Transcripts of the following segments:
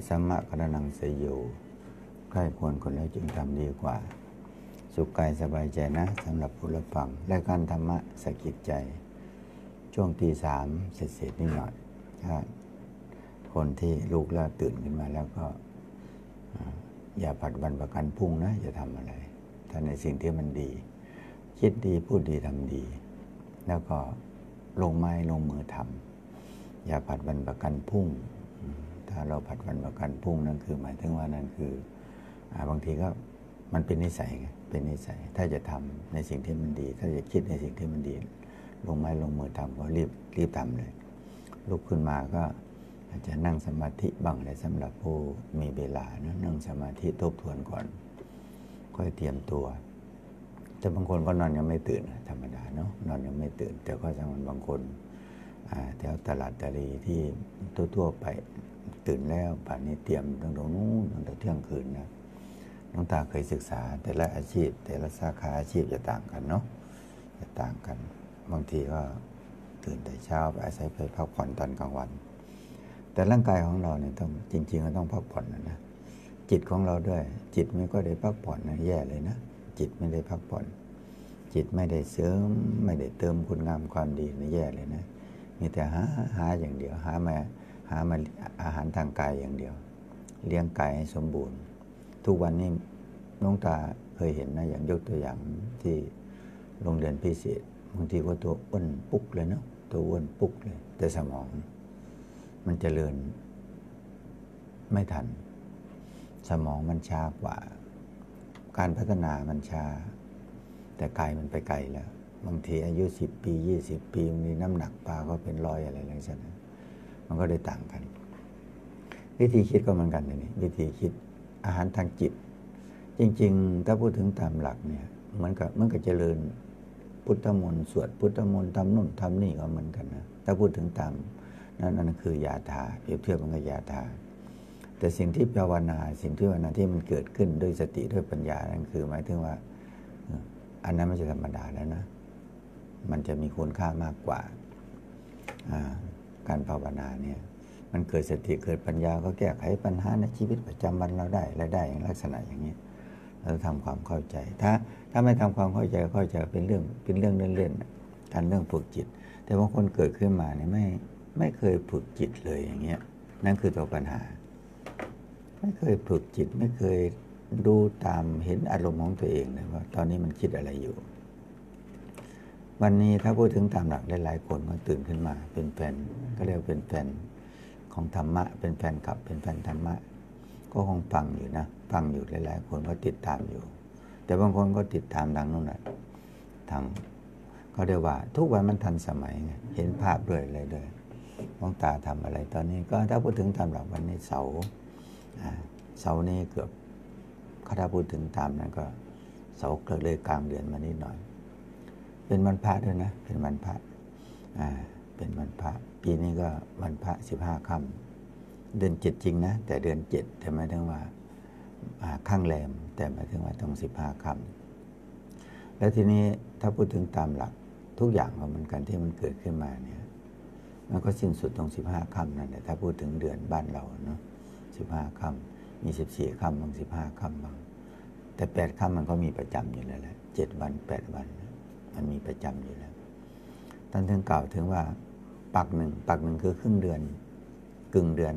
สัมมะกรณังสยโยใกล้ควรคนแล้วจึงทำดีกว่าสุขกายสบายใจนะสำหรับผู้รับฟังและการธรรมะสะกิดใจช่วงตีสามเสร็จนิดหน่อยถ้าคนที่ลุกแล้วตื่นขึ้นมาแล้วก็อย่าผัดวันประกันพรุ่งนะอย่าทำอะไรถ้าในสิ่งที่มันดีคิดดีพูดดีทำดีแล้วก็ลงไม้ลงมือทำอย่าผัดวันประกันพรุ่งถ้าเราผัดวันประกันพรุ่งนั่นคือหมายถึงว่านั่นคือบางทีก็มันเป็นนิสัยไงเป็นนิสัยถ้าจะทำในสิ่งที่มันดีถ้าจะคิดในสิ่งที่มันดีลงไม้ลงมือทำก็รีบทำเลยลุกขึ้นมาก็อาจจะนั่งสมาธิบ้างเลยสำหรับผู้มีเวลานะนั่งสมาธิทบทวนก่อนค่อยเตรียมตัวแต่บางคนก็นอนยังไม่ตื่นธรรมดาเนาะนอนยังไม่ตื่นแต่ก็สำหรับบางคนแถวตลาดตะลีที่ทั่วไปตื่นแล้วป่านนี้เตรียมตั้งแต่นู้นตั้งแต่เที่ยงคืนนะน้องตาเคยศึกษาแต่ละอาชีพแต่ละสาขาอาชีพจะต่างกันเนาะจะต่างกันบางทีก็ตื่นแต่เช้าไปอาศัยไปพักผ่อนตอนกลางวันแต่ร่างกายของเราเนี่ยต้องจริงๆก็ต้องพักผ่อนนะจิตของเราด้วยจิตไม่ก็ได้พักผ่อนนะแย่เลยนะจิตไม่ได้พักผ่อนจิตไม่ได้เสริมไม่ได้เติมคุณงามความดีนะแย่เลยนะมีแต่หาอย่างเดียวหามาอาหารทางกายอย่างเดียวเลี้ยงกายให้สมบูรณ์ทุกวันนี้น้องตาเคยเห็นนะอย่างยกตัวอย่างที่โรงเรียนพิเศษบางทีก็ตัวอ้วนปุ๊กเลยเนาะตัวอ้วนปุ๊กเลยแต่สมองมันเจริญไม่ทันสมองมันช้ากว่าการพัฒนามันช้าแต่กายมันไปไกลแล้วบางทีอายุ10 ปี20 ปีมีน้ำหนักปลาก็เป็น100อะไรอย่างเงี้ยมันก็ได้ต่างกันวิธีคิดก็เหมือนกันนี่วิธีคิดอาหารทางจิตจริงๆถ้าพูดถึงตามหลักเนี่ยเหมือนกับเจริญพุทธมนต์สวดพุทธมนต์ทำนู่นทำนี่ก็เหมือนกันนะถ้าพูดถึงตามนั่นคือยาทาเปรียบเทียบมันกับยาทาแต่สิ่งที่ภาวนาที่มันเกิดขึ้นด้วยสติด้วยปัญญานั่นคือหมายถึงว่าอันนั้นไม่ใช่ธรรมดาแล้วนะมันจะมีคุณค่ามากกว่าการภาวนาเนี่ยมันเกิดสติเกิดปัญญาก็แก้ไขปัญหาในชีวิตประจำวันเราได้และได้อย่างลักษณะอย่างนี้เราทำความเข้าใจถ้าไม่ทำความเข้าใจเป็นเรื่องเล่นๆการเรื่องฝึกจิตแต่บางคนเกิดขึ้นมาเนี่ยไม่เคยฝึกจิตเลยอย่างเงี้ยนั่นคือตัวปัญหาไม่เคยฝึกจิตไม่เคยดูตามเห็นอารมณ์ของตัวเองเลยว่าตอนนี้มันคิดอะไรอยู่วันนี้ถ้าพูดถึงตามหลักหลายๆคนก็ตื่นขึ้นมาเป็นแฟนก็เรียกเป็นแฟนของธรรมะเป็นแฟนคลับเป็นแฟนธรรมะก็คงฟังอยู่นะฟังอยู่หลายๆคนก็ติดตามอยู่แต่บางคนก็ติดตามทางนู้นน่ะทางก็เรียกว่าทุกวันมันทันสมัยไงเห็นภาพด้วยอะไรด้วยมองตาทำอะไรตอนนี้ก็ถ้าพูดถึงตามหลักวันนี้เสาร์นี้เกือบถ้าพูดถึงตามนั้นก็เสาร์เกิดเลยกลางเดือนมานิดหน่อยเป็นวันพระด้วยนะเป็นวันพระเป็นวันพระปีนี้ก็วันพระ15 ค่ำเดือน7จริงนะแต่เดือน7แต่หมายถึงว่าข้างแรมแต่หมายถึงว่าต้อง15 ค่ำแล้วทีนี้ถ้าพูดถึงตามหลักทุกอย่างก็เหมือนกันที่มันเกิดขึ้นมาเนี่ยมันก็สิ้นสุดตรง15 ค่ำนั่นแหละถ้าพูดถึงเดือนบ้านเราเนาะ15 ค่ำมี14 ค่ำบาง15 ค่ำบางแต่8 ค่ำมันก็มีประจำอยู่แล้วแหละ7 วัน8 วันมันมีประจำอยู่แล้วท่านถึงกล่าวถึงว่าปักหนึ่งคือครึ่งเดือนกึ่งเดือน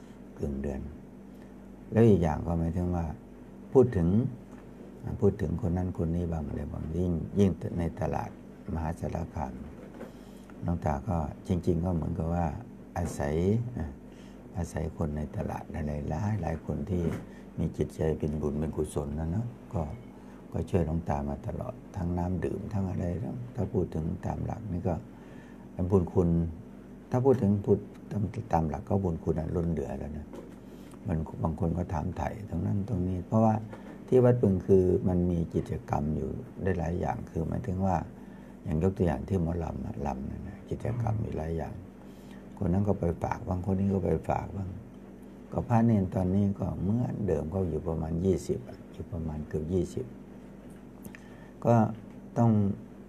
แล้วอีกอย่างก็หมายถึงว่าพูดถึงคนนั้นคนนี้บางอะไรบางยิ่งในตลาดมหาสารคามน้องตาก็จริงๆก็เหมือนกับว่าอาศัยคนในตลาดหลายคนที่มีจิตใจเป็นบุญเป็นกุศลนะเนาะก็ช่วยน้องตามาตลอดทั้งน้ำดื่มทั้งอะไรถ้าพูดถึงตามหลักนี่ก็เป็นบุญคุณถ้าพูดตามหลักก็บุญคุณล้นเหลือแล้วนะมันบางคนก็ถามไถ่ตรงนั้นตรงนี้เพราะว่าที่วัดปึงคือมันมีกิจกรรมอยู่ได้หลายอย่างคือหมายถึงว่าอย่างยกตัวอย่างที่หมอลำนั่นนะกิจกรรมมีหลายอย่างคนนั้นก็ไปฝากบางคนนี้ก็ไปฝากบ้างก็พระเนรตอนนี้ก็เหมือนเดิมก็อยู่ประมาณ20อยู่ประมาณเกือบ20ก็ต้อง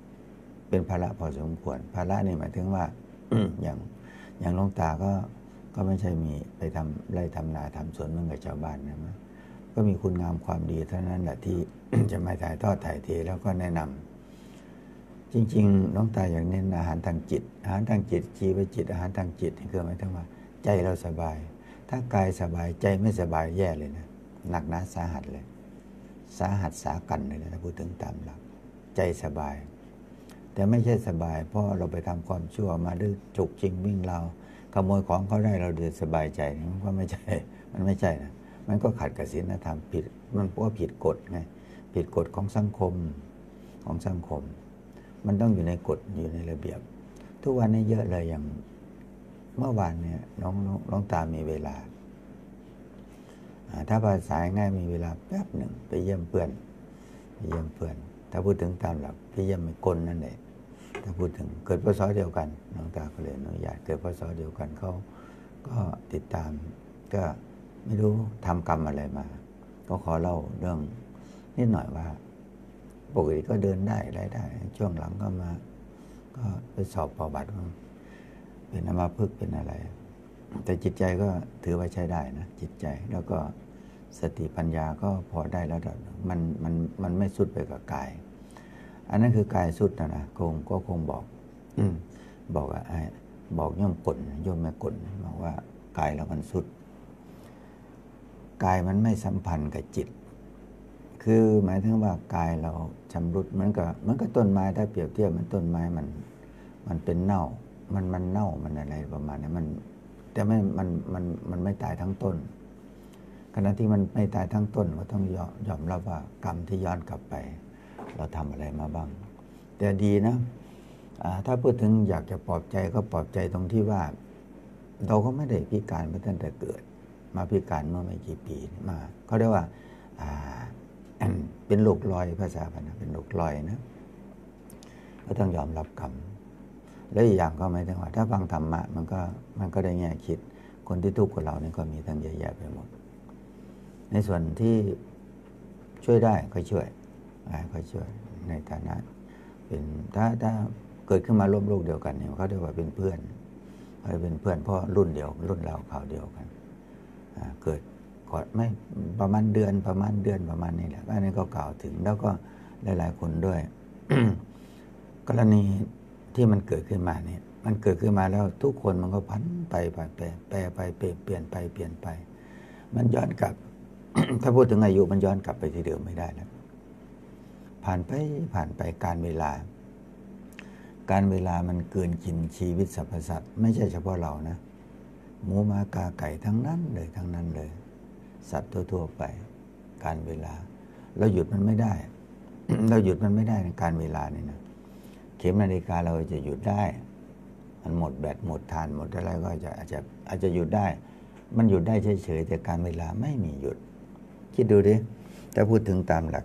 เป็นภาระพอสมควรภาระนี่หมายถึงว่า อย่างหลวงตาก็ก็ไม่ใช่มีไปทำไร่ทำนาทำสวนเหมือนกับชาวบ้านนะมั้ยก็มีคุณงามความดีเท่านั้นแหละที่ จะมาถ่ายทอดถ่ายเทแล้วก็แนะนำจริงๆน้องตาอย่างเน้นอาหารทางจิตอาหารทางจิตชีวจิตอาหารทางจิตนี่คือหมายถึงว่าใจเราสบายถ้ากายสบายใจไม่สบายแย่เลยนะหนักหนาสาหัสเลยสาหัสสากันเลยนะถ้าพูดถึงตามหลักใจสบายแต่ไม่ใช่สบายเพราะเราไปทำความชั่วมาดื้อจุกจริงวิ่งเราขโมยของเขาได้เราเดือดสบายใจมันก็ไม่ใช่มันไม่ใช่นะมันก็ขัดกับศีลธรรมผิดมันเพราะว่าผิดกฎไงผิดกฎของสังคมมันต้องอยู่ในกฎอยู่ในระเบียบทุกวันนี้เยอะเลยอย่างเมื่อวานเนี่ยน้องตามีเวลาถ้าภาษาง่ายมีเวลาแป๊บหนึ่งไปเยี่ยมเพื่อนถ้าพูดถึงตามหลักไปเยี่ยมไม่กลนั่นแหละถ้าพูดถึงเกิดพศเดียวกันน้องตาก็เลยอนุญาตเกิดพศเดียวกันเขาก็ติดตามก็ไม่รู้ทำกรรมอะไรมาก็ขอเล่าเรื่องนิดหน่อยว่าปกติก็เดินได้อะไรได้ช่วงหลังก็มาก็ไปสอบประวัติเป็นอัมพฤกษ์เป็นอะไรแต่จิตใจก็ถือว่าใช้ได้นะจิตใจแล้วก็สติปัญญาก็พอได้แล้วมันไม่สุดไปกับกายอันนั้นคือกายสุดนะคงบอกบอกว่าบอกย่อมกลย่อมไม่กลบอกว่ากายเรามันสุดกายมันไม่สัมพันธ์กับจิตคือหมายถึงว่ากายเราชำรุดเหมือนกับต้นไม้ถ้าเปรียบเทียบมันต้นไม้มันเป็นเน่ามันเน่ามันอะไรประมาณนี้แต่มันไม่ตายทั้งต้นขณะที่มันไม่ตายทั้งต้นก็ต้องยอมรับว่ากรรมที่ย้อนกลับไปเราทำอะไรมาบ้างแต่ดีนะถ้าพูดถึงอยากจะปลอบใจก็ปลอบใจตรงที่ว่าเราก็ไม่ได้พิการมาตั้งแต่เกิดมาพิการเมื่อไม่กี่ปีมาเขาเรียกว่าเป็นโรคลอยภาษาพนะเป็นโรคลอยนะก็ต้องยอมรับกรรมแล้วอีกอย่างก็หมายถึงว่าถ้าฟังธรรมะมันก็ได้แง่คิดคนที่ทุกข์กับเรานี่ก็มีทั้งเยอะแยะไปหมดในส่วนที่ช่วยได้ก็ช่วยในฐานะเป็นถ้าเกิดขึ้นมาร่วมโลกเดียวกันเนี่ยเขาเรียกว่าเป็นเพื่อนเพราะรุ่นเราข่าวเดียวกันเกิดก่อนไม่ประมาณเดือนประมาณนี้แหละอันนี้ก็กล่าวถึงแล้วก็หลายๆคนด้วย กรณีที่มันเกิดขึ้นมาเนี่ยมันเกิดขึ้นมาแล้วทุกคนมันก็พันไปแปรไปเปลี่ยนไปมันย้อนกลับ ถ้าพูดถึงอายุมันย้อนกลับไปที่เดิมไม่ได้แล้วผ่านไปการเวลามันเกินกินชีวิตสรรพสัตว์ไม่ใช่เฉพาะเรานะหมูหมากาไก่ทั้งนั้นเลยสัตว์ทั่วไปการเวลาเราหยุดมันไม่ได้ เราหยุดมันไม่ได้ในการเวลานี่นะเข็มนาฬิกาเราจะหยุดได้มันหมดแบตหมดทานหมดอะไรก็อาจจะหยุดได้มันหยุดได้เฉยๆแต่การเวลาไม่มีหยุดคิดดูดิถ้าพูดถึงตามหลัก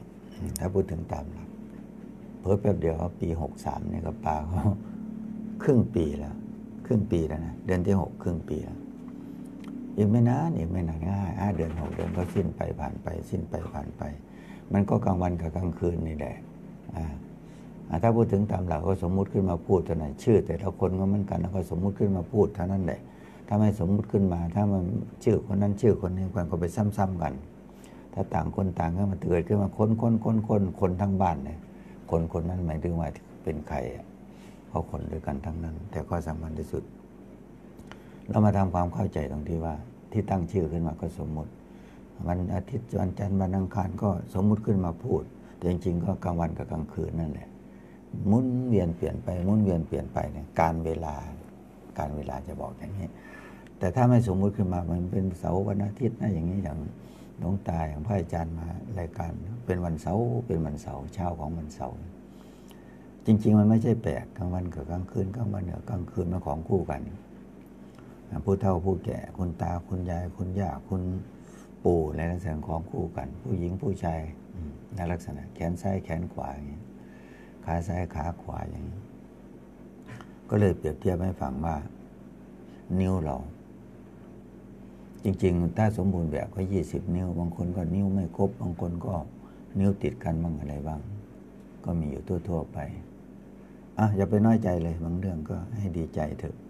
เพิ่มแป๊บเดียวปี63เนี่ยก็ปาเขาครึ่งปีแล้วนะเดือนที่6ครึ่งปีแล้วอีกไม่นานง่าย5 เดือน6 เดือนก็สิ้นไปผ่านไปมันก็กลางวันกับกลางคืนนี่แหละถ้าพูดถึงตามหลักก็สมมุติขึ้นมาพูดเท่านั้นชื่อแต่ละคนก็เหมือนกันแล้วก็สมมุติขึ้นมาพูดเท่านั้นแหละถ้าไม่สมมุติขึ้นมาถ้ามันชื่อคนนั้นชื่อคนนี้กันก็ไปซ้ำๆกันถ้าต่างคนต่างก็มาเกิดขึ้นมาคนทั้งบ้านเนี่ยคนนั้นหมายถึงว่าเป็นใครเพราะคนด้วยกันทั้งนั้นแต่ก็สำคัญที่สุดเรามาทำความเข้าใจตรงที่ว่าที่ตั้งชื่อขึ้นมาก็สมมุติวันอาทิตย์วันจันทร์วันอังคารก็สมมุติขึ้นมาพูดแต่จริงๆก็กลางวันกับกลางคืนนั่นแหละหมุนเวียนเปลี่ยนไปเนี่ยการเวลาจะบอกอย่างนี้แต่ถ้าไม่สมมุติขึ้นมามันเป็นเสาร์วันอาทิตย์นะอย่างนี้อย่างหลวงตาอย่างพระอาจารย์มารายการเป็นวันเสาร์เช้าของวันเสาร์จริงๆมันไม่ใช่แปลกกลางวันกับกลางคืนกลางวันกับกลางคืนมันของคู่กันผู้เฒ่าผู้แก่คุณตาคุณยายคุณย่าคุณปู่ในลักษณะของคู่กันผู้หญิงผู้ชายในลักษณะแขนซ้ายแขนขวาอย่างนี้ขาซ้ายขาขวาอย่างนี้ก็เลยเปรียบเทียบให้ฟังว่านิ้วเราจริงๆถ้าสมบูรณ์แบบก็20 นิ้วบางคนก็นิ้วไม่ครบบางคนก็นิ้วติดกันบ้างอะไรบ้างก็มีอยู่ทั่วๆไปอย่าไปน้อยใจเลยบางเรื่องก็ให้ดีใจเถอะ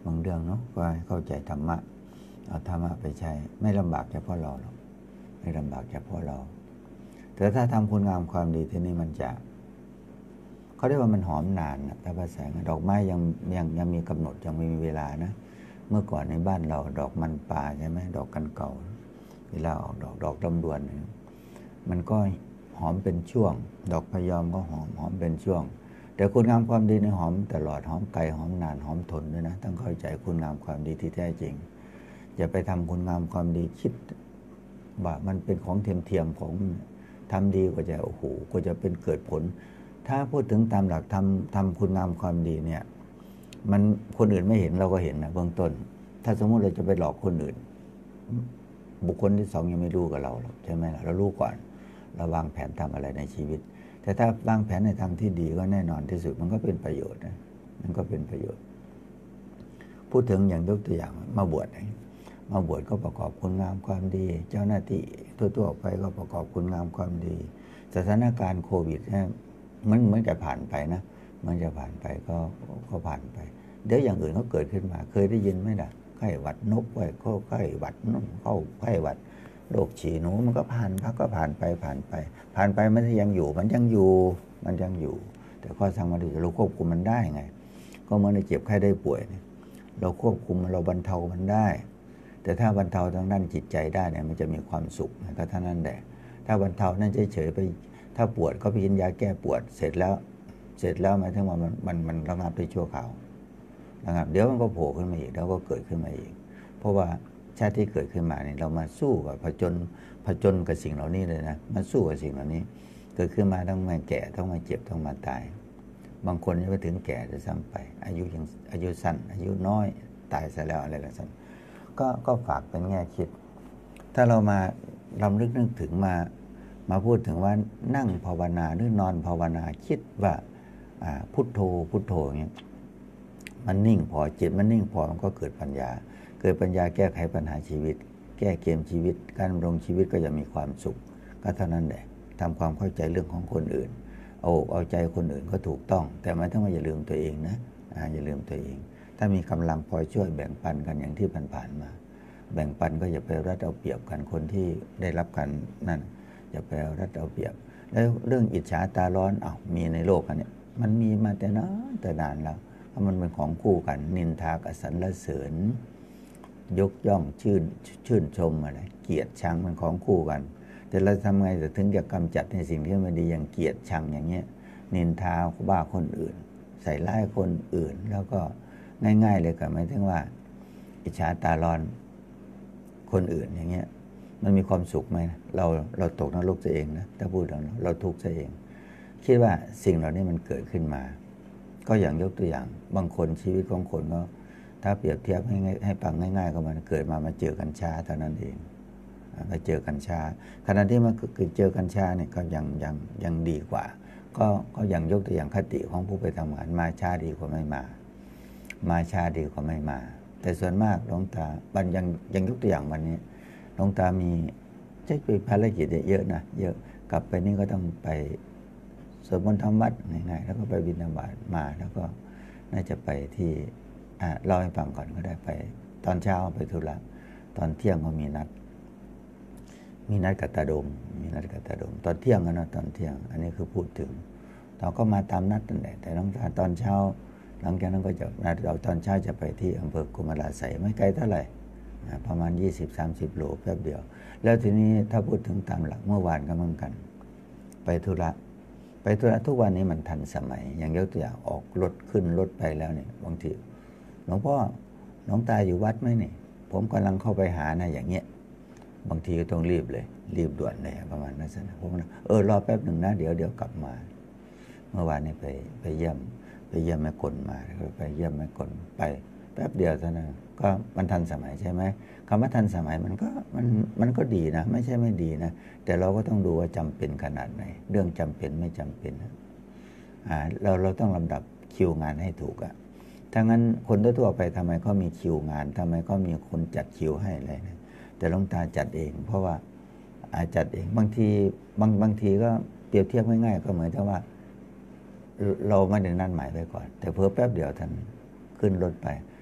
บางเรื่องเนาะก็ให้เข้าใจธรรมะเอาธรรมะไปใช้ไม่ลำบากเฉพาะเราหรอกไม่ลำบากเฉพาะเราแต่ถ้าทำคุณงามความดีที่นี่มันจะเขาเรียกว่ามันหอมนานนะถ้าภาษาดอกไม้ยังมีกำหนดยังไม่มีเวลานะเมื่อก่อนในบ้านเราดอกมันป่าใช่ไหมดอกกันเก่าเวลาออกดอกลำดวนมันก็หอมเป็นช่วงดอกพยอมก็หอมเป็นช่วงแต่คุณงามความดีในหอมตลอดหอมไกลหอมนานหอมทนด้วยนะต้องเข้าใจคุณงามความดีที่แท้จริงอย่าไปทำคุณงามความดีคิดว่ามันเป็นของเทียมของทำดีก็จะโอ้โหก็จะเป็นเกิดผลถ้าพูดถึงตามหลักทำคุณงามความดีเนี่ยมันคนอื่นไม่เห็นเราก็เห็นนะเบื้องต้นถ้าสมมุติเราจะไปหลอกคนอื่นบุคคลที่สองยังไม่รู้กับเราหรอกใช่ไหมล่ะเรารู้ก่อนเราวางแผนทำอะไรในชีวิตแต่ถ้าวางแผนในทางที่ดีก็แน่นอนที่สุดมันก็เป็นประโยชน์นะมันก็เป็นประโยชน์พูดถึงอย่างยกตัวอย่างมาบวชก็ประกอบคุณงามความดีเจ้าหน้าที่ทั่วไปก็ประกอบคุณงามความดีสถานการณ์โควิดเนี่ยมันจะผ่านไปนะมันจะผ่านไปก็ผ่านไปเดี๋ยวอย่างอื่นก็เกิดขึ้นมาเคยได้ยินไหมล่ะไข้หวัดนกไข้หวัดนกเข้าไข้หวัดโรคฉี่หนูมันก็ผ่านไปไม่ใช่ยังอยู่มันยังอยู่แต่ข้อสำคัญคือเราควบคุมมันได้ไงก็เมื่อในเจ็บไข้ได้ป่วยเนี่ยเราควบคุมเราบรรเทามันได้แต่ถ้าบรรเทาทางด้านจิตใจได้เนี่ยมันจะมีความสุขก็เท่านั้นแหละถ้าบรรเทานั่นเฉยๆไปถ้าปวดก็ไปกินยาแก้ปวดเสร็จแล้วหมายถึงว่ามันระงับได้ชั่วคราวนะครับเดี๋ยวมันก็โผล่ขึ้นมาอีกแล้วก็เกิดขึ้นมาอีกเพราะว่าชาติที่เกิดขึ้นมาเนี่ยเรามาสู้กับผจญกับสิ่งเหล่านี้เลยนะมาสู้กับสิ่งเหล่านี้เกิดขึ้นมาต้องมาแก่ต้องมาเจ็บต้องมาตายบางคนยังไม่ถึงแก่จะซ้ำไปอายุสั้นอายุน้อยตายซะแล้วอะไรกันสั้นก็ฝากเป็นแง่คิดถ้าเรามาลำลึกนึกถึงมาพูดถึงว่านั่งภาวนาหรือนอนภาวนาคิดว่าพุทโธอย่างเงี้ยมันนิ่งพอจิตมันนิ่งพอมันก็เกิดปัญญาแก้ไขปัญหาชีวิตแก้เกมชีวิตการดำรงชีวิตก็จะมีความสุขก็เท่านั้นแหละทำความเข้าใจเรื่องของคนอื่นเอาใจคนอื่นก็ถูกต้องแต่ไม่ต้องอย่าลืมตัวเองนะอย่าลืมตัวเองถ้ามีกำลังพอช่วยแบ่งปันกันอย่างที่ผ่านมาแบ่งปันก็อย่าไปรัดเอาเปรียบกันคนที่ได้รับกันนั่นอย่าไปรัดเอาเปรียบแล้วเรื่องอิจฉาตาร้อนมีในโลกอันนี้มันมีมาแต่นานแล้วเพราะมันเป็นของคู่กันนินทากับสรรเสริญยกย่องชื่นชมอะไรเกลียดชังมันของคู่กันแต่เราทำไงถึงจะกำจัดในสิ่งที่ไม่ดีอย่างเกลียดชังอย่างเงี้ยนินทาว่าคนอื่นใส่ร้ายคนอื่นแล้วก็ง่ายๆเลยก็หมายถึงว่าอิจฉาตาร้อนคนอื่นอย่างเงี้ยมันมีความสุขไหมเราตกนรกตัวเองนะถ้าพูดถึงเราทุกข์ตัวเองคิดว่าสิ่งเหล่านี้มันเกิดขึ้นมาก็อย่างยกตัวอย่างบางคนชีวิตของคนก็ถ้าเปรียบเทียบให้ฟังง่ายๆก็มันเกิดมาเจอกัญชาเท่านั้นเองมาเจอกัญชาขณะที่มันเจอกัญชาเนี่ยก็ยังดีกว่าก็อย่างยกตัวอย่างคติของผู้ไปทำงานมาช้าดีกว่าไม่มาช้าดีกว่าไม่มาแต่ส่วนมากหลวงตาบันยังยกตัวอย่างวันนี้หลวงตามีใช้ภารกิจเยอะนะเยอะกลับไปนี่ก็ต้องไปสวดมนต์ทำวัดง่ายๆแล้วก็ไปบิณฑบาตมาแล้วก็น่าจะไปที่เล่าให้ฟังก่อนก็ได้ไปตอนเช้าไปธุระตอนเที่ยงก็มีนัดกับตาดมตอนเที่ยงนะตอนเที่ยงอันนี้คือพูดถึงเราก็มาตามนัดนั่นแหละแต่น้องตาตอนเช้าหลังจากนั้นก็จะเราตอนเช้าจะไปที่อำเภอกุมารไสยไม่ไกลเท่าไหร่ประมาณ 20-30 โลแป๊บเดียวแล้วทีนี้ถ้าพูดถึงตามหลักเมื่อวานก็เหมือนกันไปธุระทุกวันนี้มันทันสมัยอย่างยกตัวอย่างออกรถขึ้นรถไปแล้วเนี่ยบางทีหลวงพ่อหลวงตาอยู่วัดไหมเนี่ยผมกำลังเข้าไปหานะอย่างเงี้ยบางทีก็ต้องรีบด่วนเลยประมาณนั้นนะผมรอแป๊บหนึ่งนะเดี๋ยวกลับมาเมื่อวานนี้ไปเยี่ยมแม่กลมาไปเยี่ยมแม่กลไปแป๊บเดียวเท่านั้นก็มันทันสมัยใช่ไหมคำว่าทันสมัยมันก็ดีนะไม่ใช่ไม่ดีนะแต่เราก็ต้องดูว่าจำเป็นขนาดไหนเรื่องจำเป็นไม่จำเป็นนะเราต้องลำดับคิวงานให้ถูกอะถ้างั้นคนทั่วไปทำไมเขามีคิวงานทำไมเขามีคนจัดคิวให้อะไรนะแต่หลวงตาจัดเองเพราะว่าจัดเองบางทีก็เปรียบเทียบง่ายๆก็เหมือนกับว่าเราไม่ได้นัดหมายไว้ก่อนแต่เพิ่แป๊บเดียวท่านขึ้นรถไป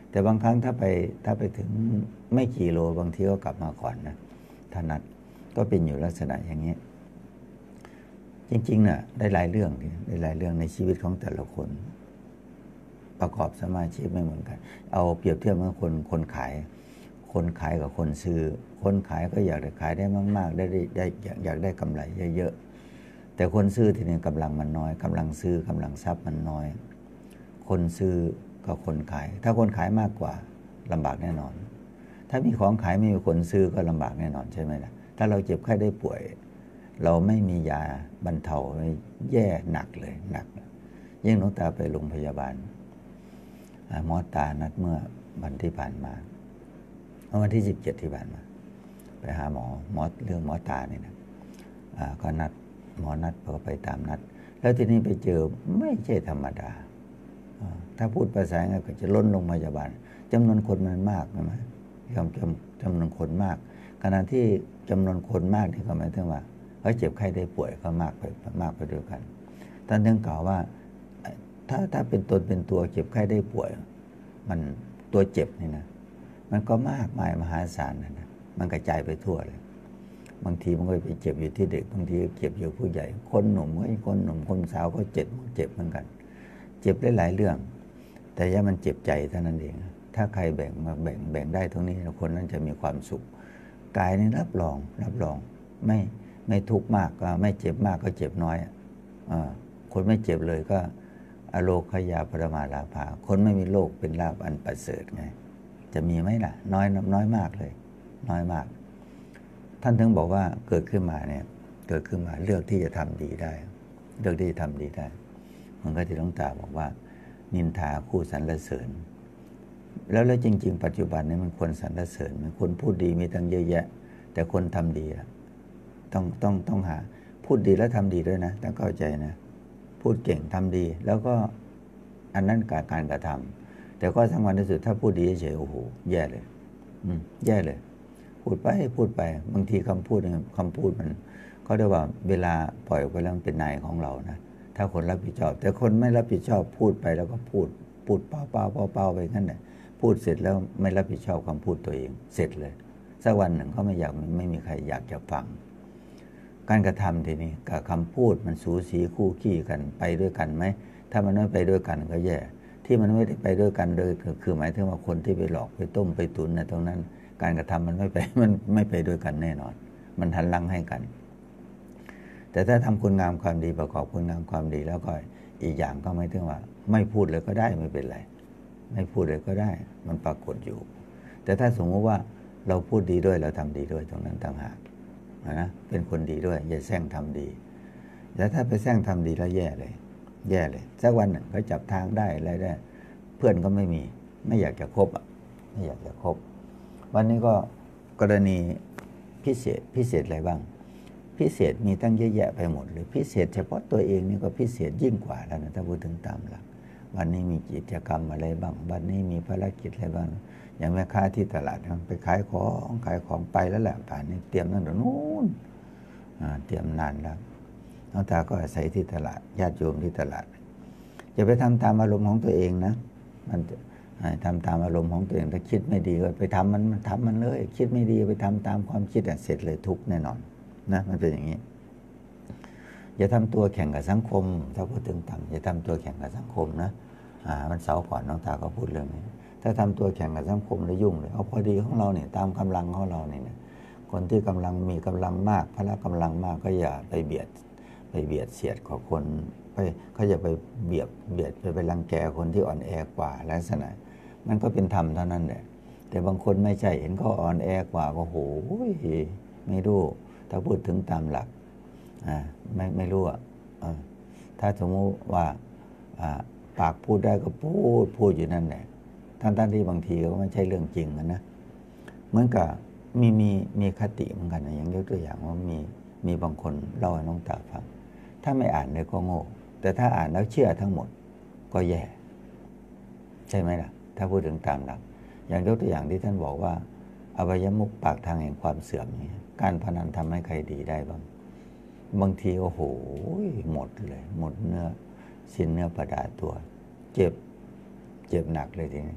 แต่บางครั้งถ้าไปถึงไม่กี่โลบางทีก็กลับมาก่อนนะถนัดก็เป็นอยู่ลักษณะอย่างนี้จริงๆน่ะได้หลายเรื่องในชีวิตของแต่ละคนประกอบสมาชีพไม่เหมือนกันเอาเปรียบเทียบเหมือนคนขายกับคนซื้อคนขายก็อยากจะขายได้มากๆได้อยากได้กำไรเยอะๆแต่คนซื้อทีนี้กำลังมันน้อยกำลังซื้อกำลังทรัพย์มันน้อยคนซื้อกับคนขายถ้าคนขายมากกว่าลำบากแน่นอนถ้ามีของขายไม่มีคนซื้อก็ลำบากแน่นอนใช่ไหมล่ะถ้าเราเจ็บไข้ได้ป่วยเราไม่มียาบรรเทาแย่หนักเลยหนักยิ่งหลวงตาไปโรงพยาบาลหมอตานัดเมื่อวันที่ผ่านมาวันที่17ที่ผ่านมาไปหาหมอเรื่องหมอตาเนี่ยนะก็นัดหมอนัดก็ไปตามนัดแล้วทีนี้ไปเจอไม่ใช่ธรรมดาถ้าพูดภาษาง่ายก็จะล้นโรงพยาบาลจำนวนคนมันมากใช่ไหมจำนวนคนมากขณะที่จำนวนคนมากนี่ก็หมายถึงว่าเขาเจ็บไข้ได้ป่วยก็มากไปด้วยกันท่านถึงกล่าวว่าถ้าเป็นตนเป็นตัวเจ็บไข้ได้ป่วยมันตัวเจ็บนี่นะมันก็มากมายมหาศาลนะมันกระจายไปทั่วเลยบางทีมันก็ไปเจ็บอยู่ที่เด็กบางทีเจ็บอยู่ผู้ใหญ่คนหนุ่มคนสาวก็เจ็บเหมือนกันเจ็บได้หลายเรื่องแต่ย่ามันเจ็บใจเท่านั้นเองถ้าใครแบ่งได้ตรงนี้คนนั้นจะมีความสุขกายนี่รับรองไม่ทุกข์มากก็ไม่เจ็บมากก็เจ็บน้อยคนไม่เจ็บเลยก็อโลคยาปรมาลาภาคนไม่มีโรคเป็นลาภอันประเสริฐไงจะมีไหมล่ะน้อยมากเลยน้อยมากท่านถึงบอกว่าเกิดขึ้นมาเลือกที่จะทำดีได้เลือกที่จะทำดีได้มันก็ที่หลวงตาบอกว่านินทาคู่สรรเสริญแล้วจริงๆปัจจุบันนี้มันควรสรรเสริญมันคนพูดดีมีตั้งเยอะแยะแต่คนทำดีต้องหาพูดดีแล้วทำดีด้วยนะต้องเข้าใจนะพูดเก่งทำดีแล้วก็อันนั้นการกระทำแต่ก็ทั้งวันที่สุดถ้าพูดดีเฉยโอ้โหแย่เลยแย่เลยพูดไปบางทีคำพูดมันเขาเรียกว่าเวลาปล่อยออกไปแล้วมันเป็นนายของเรานะถ้าคนรับผิดชอบแต่คนไม่รับผิดชอบพูดไปแล้วก็พูดเปล่าไปงั้นแหละพูดเสร็จแล้วไม่รับผิดชอบคำพูดตัวเองเสร็จเลยสักวันหนึ่งเขาไม่มีใครอยากจะฟังการกระทำทีนี้กับคำพูดมันสูสีคู่ขี้กันไปด้วยกันไหมถ้ามันไม่ไปด้วยกันก็แย่ที่มันไม่ได้ไปด้วยกันเลยคือหมายถึงว่าคนที่ไปหลอกไปต้มไปตุนในตรงนั้นการกระทำมันไม่ไปด้วยกันแน่นอนมันหันหลังให้กันแต่ถ้าทำคุณงามความดีประกอบคุณงามความดีแล้วก็อีกอย่างก็หมายถึงว่าไม่พูดเลยก็ได้ไม่เป็นไรไม่พูดเลยก็ได้มันปรากฏอยู่แต่ถ้าสมมติว่าเราพูดดีด้วยเราทำดีด้วยตรงนั้นต่างหากนะเป็นคนดีด้วยอย่าแซงทำดีแต่ถ้าไปแซงทำดีแล้วแย่เลยสักวันหนึ่งเขาจับทางได้อะไรได้เพื่อนก็ไม่อยากจะคบไม่อยากจะคบวันนี้ก็กรณีพิเศษอะไรบ้างพิเศษมีตั้งเยอะแยะไปหมดเลยพิเศษเฉพาะตัวเองนี่ก็พิเศษยิ่งกว่าแล้วนะถ้าพูดถึงตามหลักวันนี้มีกิจกรรมอะไรบ้างวันนี้มีภารกิจอะไรบ้างอย่างแม่ค้าที่ตลาดไปขายของไปแล้วแหละป่านนี้เตรียมตั้งแต่นู้นเตรียมนานแล้วน้องตาก็อาศัยที่ตลาดญาติโยมที่ตลาดอย่าไปทำตามอารมณ์ของตัวเองนะมันทำตามอารมณ์ของตัวเองถ้าคิดไม่ดีก็ไปทำมันเลยคิดไม่ดีไปทำตามความคิดเสร็จเลยทุกข์แน่นอนนะมันเป็นอย่างนี้อย่าทำตัวแข่งกับสังคมถ้าพูดถึงทำอย่าทำตัวแข่งกับสังคมนะมันเสาร์ก่อนน้องตาก็พูดเรื่องนี้ถ้าทำตัวแข่งกับสังคมแล้วยุ่งเลยเอาพอดีของเราเนี่ยตามกำลังของเราเนี่ยคนที่กำลังมีกำลังมากพละกำลังมากก็อย่าไปเบียดเสียดของคนเขาจะไปเบียดไปรังแกคนที่อ่อนแอกว่าลักษณะมันก็เป็นธรรมเท่านั้นแหละแต่บางคนไม่ใช่เห็นเขาอ่อนแอกว่าก็โหไม่รู้ถ้าพูดถึงตามหลักไม่รู้ถ้าสมมติว่าปากพูดได้ก็พูดอยู่นั่นแหละท่านที่บางทีก็ไม่ใช่เรื่องจริงนะเหมือนกับมีคติเหมือนกันนะอย่างยกตัวอย่างว่ามีบางคนเล่าให้น้องตาฟังถ้าไม่อ่านเลยก็โง่แต่ถ้าอ่านแล้วเชื่อทั้งหมดก็แย่ใช่ไหมล่ะถ้าพูดถึงตามหลักอย่างยกตัวอย่างที่ท่านบอกว่าอบายมุขปากทางแห่งความเสื่อมนี่การพนันทำให้ใครดีได้บ้างบางทีโอ้โหหมดเลยหมดเนื้อสิ้นเนื้อประดาตัวเจ็บหนักเลยทีนี้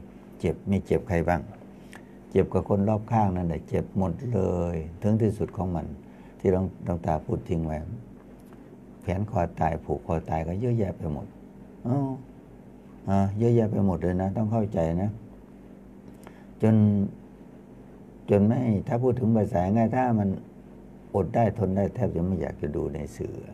เจ็บมีเจ็บใครบ้างเจ็บกับคนรอบข้างนั่นแหละเจ็บหมดเลยถึงที่สุดของมันที่หลวงตาพูดทิ้งไว้แขนคอตายผูกคอตายก็เยอะแยะไปหมดเยอะแยะไปหมดเลยนะต้องเข้าใจนะจนไม่ถ้าพูดถึงภาษาง่ายถ้ามันอดได้ทนได้แทบจะไม่อยากจะดูในสื่อ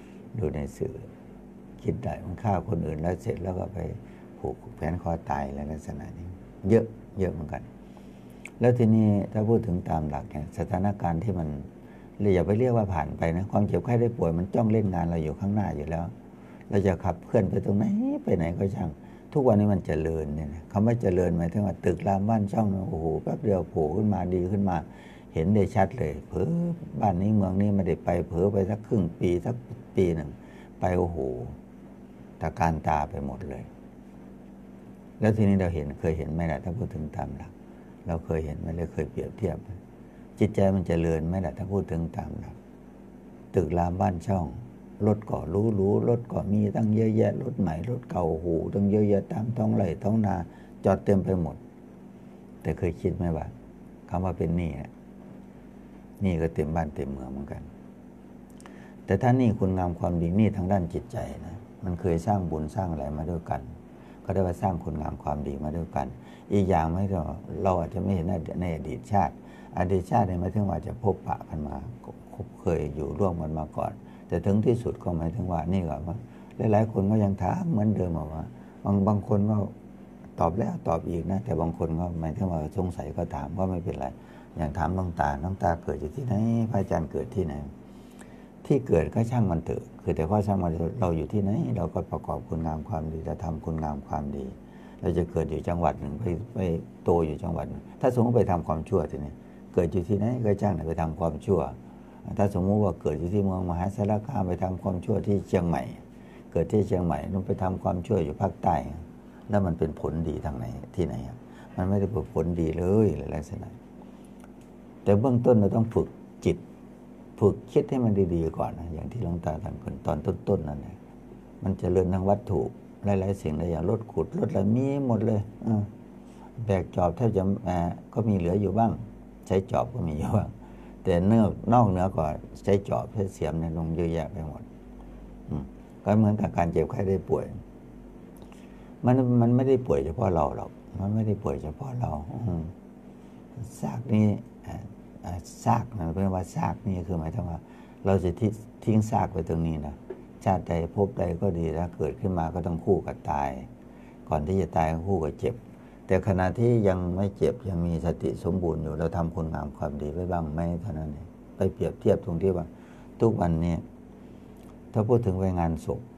คิดได้มันฆ่าคนอื่นแล้วเสร็จแล้วก็ไปผูกแขนคอตายอะไรลักษณะนี้เยอะเหมือนกันแล้วทีนี้ถ้าพูดถึงตามหลักเนี่ยสถานการณ์ที่มันอย่าไปเรียกว่าผ่านไปนะความเจ็บไข้ได้ป่วยมันจ้องเล่นงานเราอยู่ข้างหน้าอยู่แล้วเราจะขับเคลื่อนไปตรงไหนไปไหนก็ช่างทุกวันนี้มันเจริญเนี่ยคำว่าเจริญหมายถึงว่าตึกรามบ้านช่องโอ้โหแป๊บเดียวโผล่ขึ้นมาดีขึ้นมาเห็นได้ชัดเลยเผลอบ้านนี้เมืองนี้ไม่ได้ไปเผลอไปสักครึ่งปีสักปีหนึ่งไปโอ้โหตะการตาไปหมดเลยแล้วทีนี้เราเคยเห็นไหมล่ะถ้าพูดถึงตามหลักเราเคยเห็นไหมเราเคยเปรียบเทียบจิตใจมันเจริญไหมล่ะถ้าพูดถึงตามหลักตึกรามบ้านช่องรถก็รู้รถก็มีตั้งเยอะแยะรถใหม่รถเก่าหูตั้งเยอะแยะตามท้องไร่ท้องนาจอดเต็มไปหมดแต่เคยคิดไหมว่าคำว่าเป็นหนี้ก็เต็มบ้านเต็มเมืองเหมือนกันแต่ถ้านี่คุณงามความดีนี่ทางด้านจิตใจนะมันเคยสร้างบุญสร้างอะไรมาด้วยกันก็ได้ว่าสร้างคุณงามความดีมาด้วยกันอีกอย่างไม่เราอาจจะไม่เห็นในอดีตชาติเนี่ยหมายถึงว่าจะพบปะกันมาเคยอยู่ร่วมกันมาก่อนแต่ถึงที่สุดก็หมายถึงว่านี่ก็ว่าหลายๆคนก็ยังถามเหมือนเดิมว่าบางคนก็ตอบแล้วตอบอีกนะแต่บางคนก็หมายถึงว่าสงสัยก็ถามก็ไม่เป็นไรอย่างถามน้องตาเกิดอยู่ที่ไหนพระอาจารย์เกิดที่ไหนที่เกิดก็ช่างมันเถอะคือแต่ข้อช่างมันเราอยู่ที่ไหนเราก็ประกอบคุณงามความดีจะทำคุณงามความดีเราจะเกิดอยู่จังหวัดหนึ่งไปโตอยู่จังหวัดหนึ่งถ้าสมมติไปทำความชั่วทีนี้เกิดอยู่ที่ไหนก็ช่างไปทำความชั่วถ้าสมมุติว่าเกิดอยู่ที่เมืองมหาสารคามไปทำความชั่วที่เชียงใหม่เกิดที่เชียงใหม่ต้องไปทำความชั่วอยู่ภาคใต้แล้วมันเป็นผลดีทางไหนที่ไหนมันไม่ได้เป็นผลดีเลยอะไรลักษณะแต่เบื้องต้นเราต้องฝึกจิตฝึกคิดให้มันดีๆก่อนนะอย่างที่หลวงตาท่านตอนต้นๆนั่นแหละมันเจริญทางวัตถุหลายๆสิ่งหลายอย่างรถขุดรถอะไรมีหมดเลยแบกจอบแทบจะก็มีเหลืออยู่บ้างใช้จอบก็มีอยู่บ้างแต่นอกเหนือก็ใช้จอบใช้เสียมเนี่ยลงเยอะแยะไปหมดก็เหมือนกับการเจ็บไข้ได้ป่วยมันไม่ได้ป่วยเฉพาะเราหรอกมันไม่ได้ป่วยเฉพาะเราซากนี้ซากนะเพราะว่าซากนี่คือหมายถึงว่าเราจะทิ้งซากไปตรงนี้นะชาติใดภพใดก็ดีถ้าเกิดขึ้นมาก็ต้องคู่กับตายก่อนที่จะตายก็คู่กับเจ็บแต่ขณะที่ยังไม่เจ็บยังมีสติสมบูรณ์อยู่เราทำคุณงามความดีไว้บ้างไหมเท่านั้นเองไปเปรียบเทียบตรงที่ว่าทุกวันนี้ถ้าพูดถึงไปงานศพ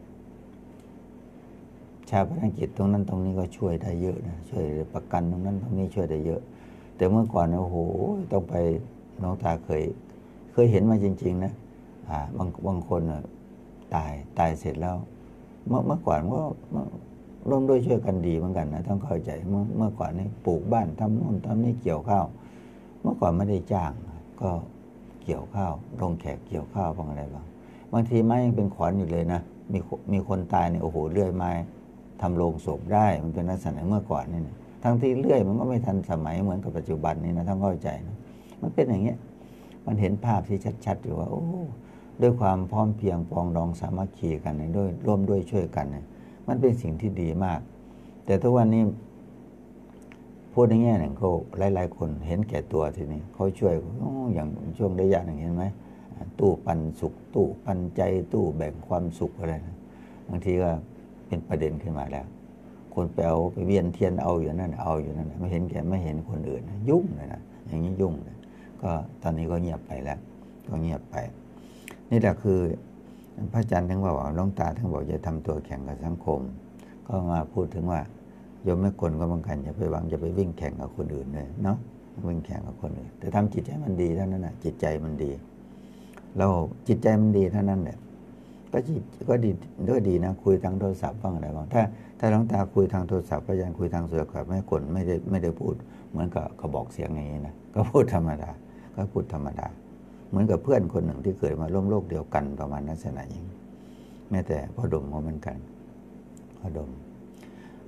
ชาปนกิจตรงนั้นตรงนี้ก็ช่วยได้เยอะนะช่วยประกันตรงนั้นตรงนี้ช่วยได้เยอะแต่เมื่อก่อนโอ้โหต้องไปน้องตาเคยเห็นมาจริงๆนะบางคนตายเสร็จแล้วเมื่อก่อนก็ร่วมด้วยช่วยกันดีเหมือนกันนะต้องเข้าใจเมื่อก่อนนี่ปลูกบ้านทำนู่นทำนี่เกี่ยวข้าวเมื่อก่อนไม่ได้จ้างก็เกี่ยวข้าวลงแขกเกี่ยวข้าวบ้างอะไรบ้างบางทีไม้ยังเป็นขวานอยู่เลยนะมีคนตายเนี่ยโอ้โหเลื่อยไม้ทำโลงศพได้มันเป็นลักษณะเมื่อก่อนนี่นะทั้งที่เลื่อยมันก็ไม่ทันสมัยเหมือนกับปัจจุบันนี้นะต้องเข้าใจนะมันเป็นอย่างเงี้ยมันเห็นภาพที่ชัดๆอยู่ว่าโอ้ด้วยความพร้อมเพรียงปองดองสามัคคีกันด้วยร่วมด้วยช่วยกันเนี่ยมันเป็นสิ่งที่ดีมากแต่ทุกวันนี้พูดในแง่หนึ่งเขาหลายๆคนเห็นแก่ตัวทีนี้เขาช่วยอย่างช่วงระยะหนึ่งเห็นไหมตู้ปันสุขตู้ปันใจตู้แบ่งความสุขอะไรนะบางทีก็เป็นประเด็นขึ้นมาแล้วคนไปเอาไปเวียนเทียนเอาอยู่นั่นไม่เห็นแก่ไม่เห็นคนอื่นยุ่งเลยนะอย่างนี้ยุ่งเลยก็ตอนนี้ก็เงียบไปแล้วก็เงียบไปนี่แหละคือพระอาจารย์ทั้งบอกหลวงตาทั้งบอกจะทำตัวแข่งกับสังคมก็มาพูดถึงว่าโยมไม่คนก็บางกันอย่าไปหวังจะไปวิ่งแข่งกับคนอื่นเลยเนาะวิ่งแข่งกับคนอื่นแต่ทำจิตใจมันดีเท่านั้นนะจิตใจมันดีเราจิตใจมันดีเท่านั้นแหละก็ดีนะคุยทางโทรศัพท์บ้างอะไรบ้างถ้าหลวงตาคุยทางโทรศัพท์พระอาจารย์คุยทางโทรศัพท์ไม่คนไม่ได้พูดเหมือนกับเขาบอกเสียงอย่างนี้นะก็พูดธรรมดาเหมือนกับเพื่อนคนหนึ่งที่เกิดมาร่วมโลกเดียวกันประมาณลักษณะอย่างแม้แต่พ่อดมก็เหมือนกันพ่อดม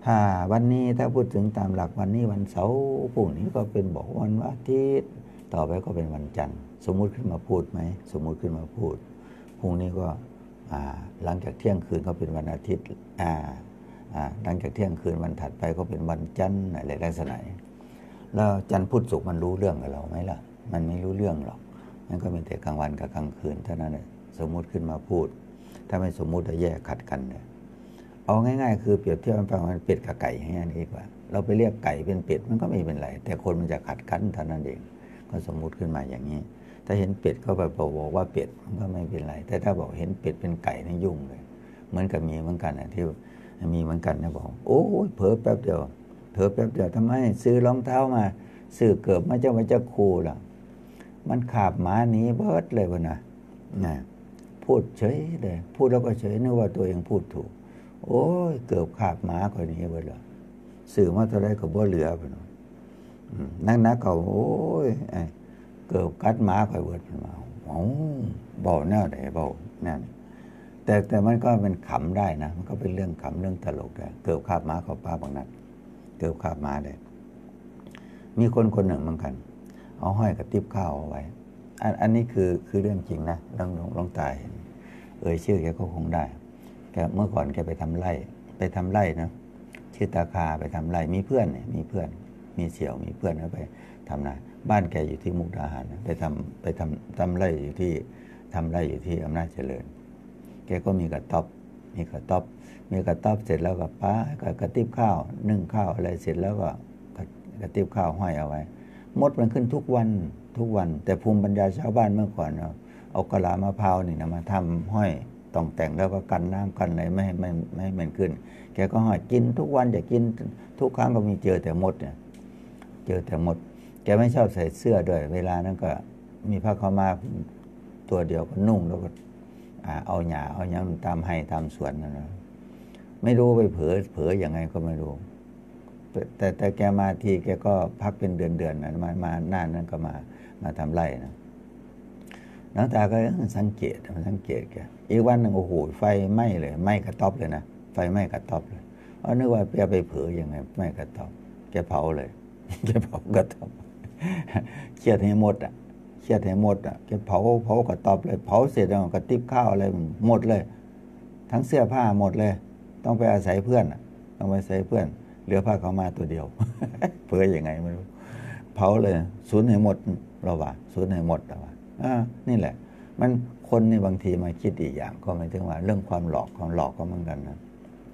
ถ้าวันนี้ถ้าพูดถึงตามหลักวันนี้วันเสาร์พรุ่งนี้ก็เป็นบอกวันอาทิตย์ต่อไปก็เป็นวันจันทร์สมมุติขึ้นมาพูดไหมสมมุติขึ้นมาพูดพรุ่งนี้ก็หลังจากเที่ยงคืนก็เป็นวันอาทิตย์หลังจากเที่ยงคืนวันถัดไปก็เป็นวันจันทร์อะไรลักษณะแล้วจันทร์พุธศุกร์มันรู้เรื่องกับเราไหมล่ะมันไม่รู้เรื่องหรอกมันก็มีแต่กลางวันกับกลางคืนเท่านั้นแหละสมมุติขึ้นมาพูดถ้าไม่สมมุติจะแยกขัดกันเนี่ยเอาง่ายๆคือเปรียบเทียบกันมันเป็ดกับไก่แค่นี้ดีกว่าเราไปเรียกไก่เป็นเป็ดมันก็ไม่เป็นไรแต่คนมันจะขัดกันเท่านั้นเองก็สมมุติขึ้นมาอย่างนี้ถ้าเห็นเป็ดก็ไปบอกว่าเป็ดมันก็ไม่เป็นไรแต่ถ้าบอกเห็นเป็ดเป็นไก่นี่ยุ่งเลยเหมือนกับมีเหมือนกันนะที่มีเหมือนกันนะบอกโอ้ยเผลอแป๊บเดียวทำไมซื้อรองเท้ามาซื้อเกือบมาจะคู่ล่ะมันขาบหมาหนีเบิดเลยวะนะพูดเฉยเลยพูดแล้วก็เฉยนึกว่าตัวเองพูดถูกโอ้ยเกือบขาบหมาคนนี้เบิดเลยสื่อมาเท่าไรก็บ่เหลือไปเนาะนักเขาโอ้ยเกือบกัดหมาคอยเบิดมาโอ้เบาแน่ไหนเบาแน่แต่มันก็เป็นขำได้นะมันก็เป็นเรื่องขำเรื่องตลกได้เกือบขาบหมาเขาป้าบางนัดเกือบขาบหมาเลยมีคนหนึ่งเหมือนกันเอาห้อยกระติบข้าวเอาไว้อันนี้คือเรื่องจริงนะลองตายชื่อแกก็คงได้แกเมื่อก่อนแกไปทำไร่นะชื่อตาคาไปทำไร่มีเพื่อนมีเสี่ยวมีเพื่อนเขาไปทำนาบ้านแกอยู่ที่มุกดาหารนะไปทำไร่อยู่ที่อำนาจเจริญแกก็มีกระต๊อบเสร็จแล้วก็ป้ากระติบข้าวนึ่งข้าวอะไรเสร็จแล้วก็กระติบข้าวห้อยเอาไว้มดมันขึ้นทุกวันแต่ภูมิปัญญาชาวบ้านเมื่อก่อนเอากะลามะพร้าวนี่นะมาทำห้อยต้องแต่งแล้วก็กันน้ำกันอะไรไม่ให้มันขึ้นแกก็ห้อยกินทุกวันจะกินทุกครั้งก็มีเจอแต่มดเนี่ยแกไม่ชอบใส่เสื้อด้วยเวลานั้นก็มีผ้าขาวม้าตัวเดียวก็นุ่งแล้วก็เอาหญ้าเอาหยังตามให้ตามสวนนะไม่รู้ไปเผลอยังไงก็ไม่รู้แต่แกมาทีแกก็พักเป็นเดือนนะมาหน้านั้นก็มาทำไร่นะน้องตาก็สังเกตแกอีกวันหนึ่งโอ้โหไฟไหม้เลยไหม้กระต๊อบเลยนะไฟไหม้กระต๊อบเลยนึกว่าแกไปเผลอยังไงไหม้กระต๊อบแกเผาเลยแกเผากระต๊อบเครียดให้หมดแกเผากระต๊อบเลยเผาเสร็จแล้วกระติบข้าวอะไรหมดเลยทั้งเสื้อผ้าหมดเลยต้องไปอาศัยเพื่อนเหลือผ้าขาวม้าตัวเดียวเผลอยังไงไม่รู้เผาเลยสูญให้หมดเราว่าสูญให้หมดเราว่านี่แหละมันคนนี่บางทีมาคิดอีกอย่างก็หมายถึงว่าเรื่องความหลอกก็เหมือนกันนะ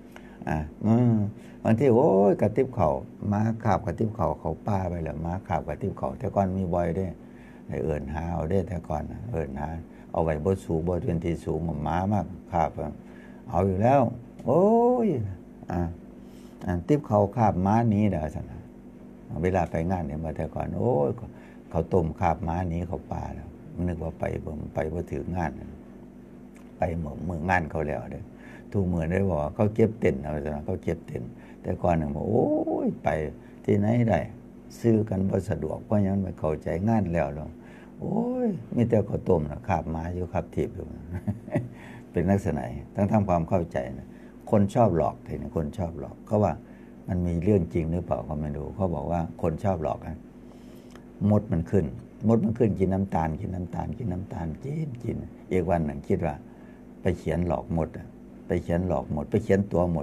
บางทีโอ้ยกระติบเขาม้าขาบกระติบเขาป้าไปเลยม้าขาบกระติบเขาแต่ก่อนมีบ่อยได้เอิญหาเอาได้แต่ก่อนเอิญหาเอาไว้บนสูงบนเป็นที่สูงม้ามากขาบเอาอยู่แล้วโอ้ยติบเขาขาบม้านี้เด้อสันเวลาไปงานเนี่ยมาแต่ก่อนโอ้ยเขาต้มขาบม้านี้เขาป่าแล้วนึกว่าไปว่าถืองานไปเมืองงานเขาแล้วเด้อทุกเมื่อได้บอกเขาเก็บเต็นอะไรสันเขาเก็บเต็นแต่ก่อนหนึ่งบอกโอ้ยไปที่ไหนได้ซื้อกันบ่สะดวกเพราะงั้นไม่เข้าใจงานแล้วเนาะโอ้ยมีแต่ข้าวต้มนะขาบม้าอยู่ขับทิพย์อยู่ เป็นลักษณะต้องทำความเข้าใจนะคนชอบหลอกทีนี้คนชอบหลอกเขาว่ามันมีเรื่องจริงหรือเปล่าก็ไม่รู้เขาบอกว่าคนชอบหลอกนะมดมันขึ้นกินน้ำตาลกินอีกวันหนึ่งคิดว่าไปเขียนหลอกหมดไปเขียนตัวหมด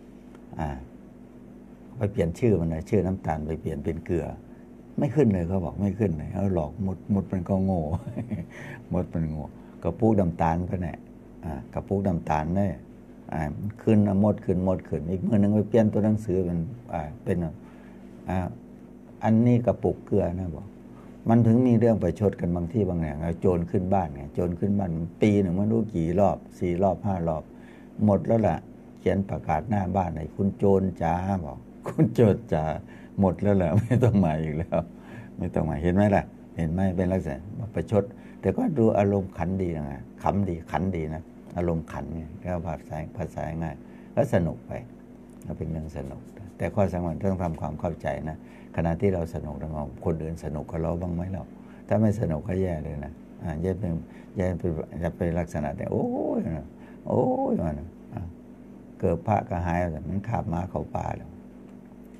ไปเปลี่ยนชื่อมันนะชื่อน้ำตาลไปเปลี่ยนเป็นเกลือไม่ขึ้นเลยเขาบอกไม่ขึ้นเลยเขาหลอกมดมันก็โง่ มดมันโง่กระปุกน้ำตาลก็เนี่ยกระปุกน้ำตาลเนี่ยขึ้นมดขึ้นอีกมือหนึ่งไปเปลี่ยนตัวหนังสือเป็นอันนี้กระปุกเกลือนะบอกมันถึงมีเรื่องประชดกันบางที่บางแห่งโจรขึ้นบ้านไงโจรขึ้นบ้านปีหนึ่งไม่รู้กี่รอบ4 รอบ 5 รอบหมดแล้วล่ะเขียนประกาศหน้าบ้านไหนคุณโจรจ๋าบอกคุณโจรจ๋าหมดแล้วแหละไม่ต้องมาอีกแล้วไม่ต้องมาเห็นไหมล่ะเห็นไหมเป็นลักษณะประชดแต่ก็ดูอารมณ์ขันดีนะขำดีขันดีนะอารมณ์ขันไงแล้วภาษาง่ายแล้วสนุกไปก็เป็นเรื่องสนุกแต่ข้อสำคัญต้องทำความเข้าใจนะขณะที่เราสนุกเราคนอื่นสนุกกับเราบ้างไหมเราถ้าไม่สนุกก็แย่เลยนะแย่เป็นลักษณะแต่โอ้ยมันเกิดพระก็หายมันขาบม้าเขาป่าแล้ว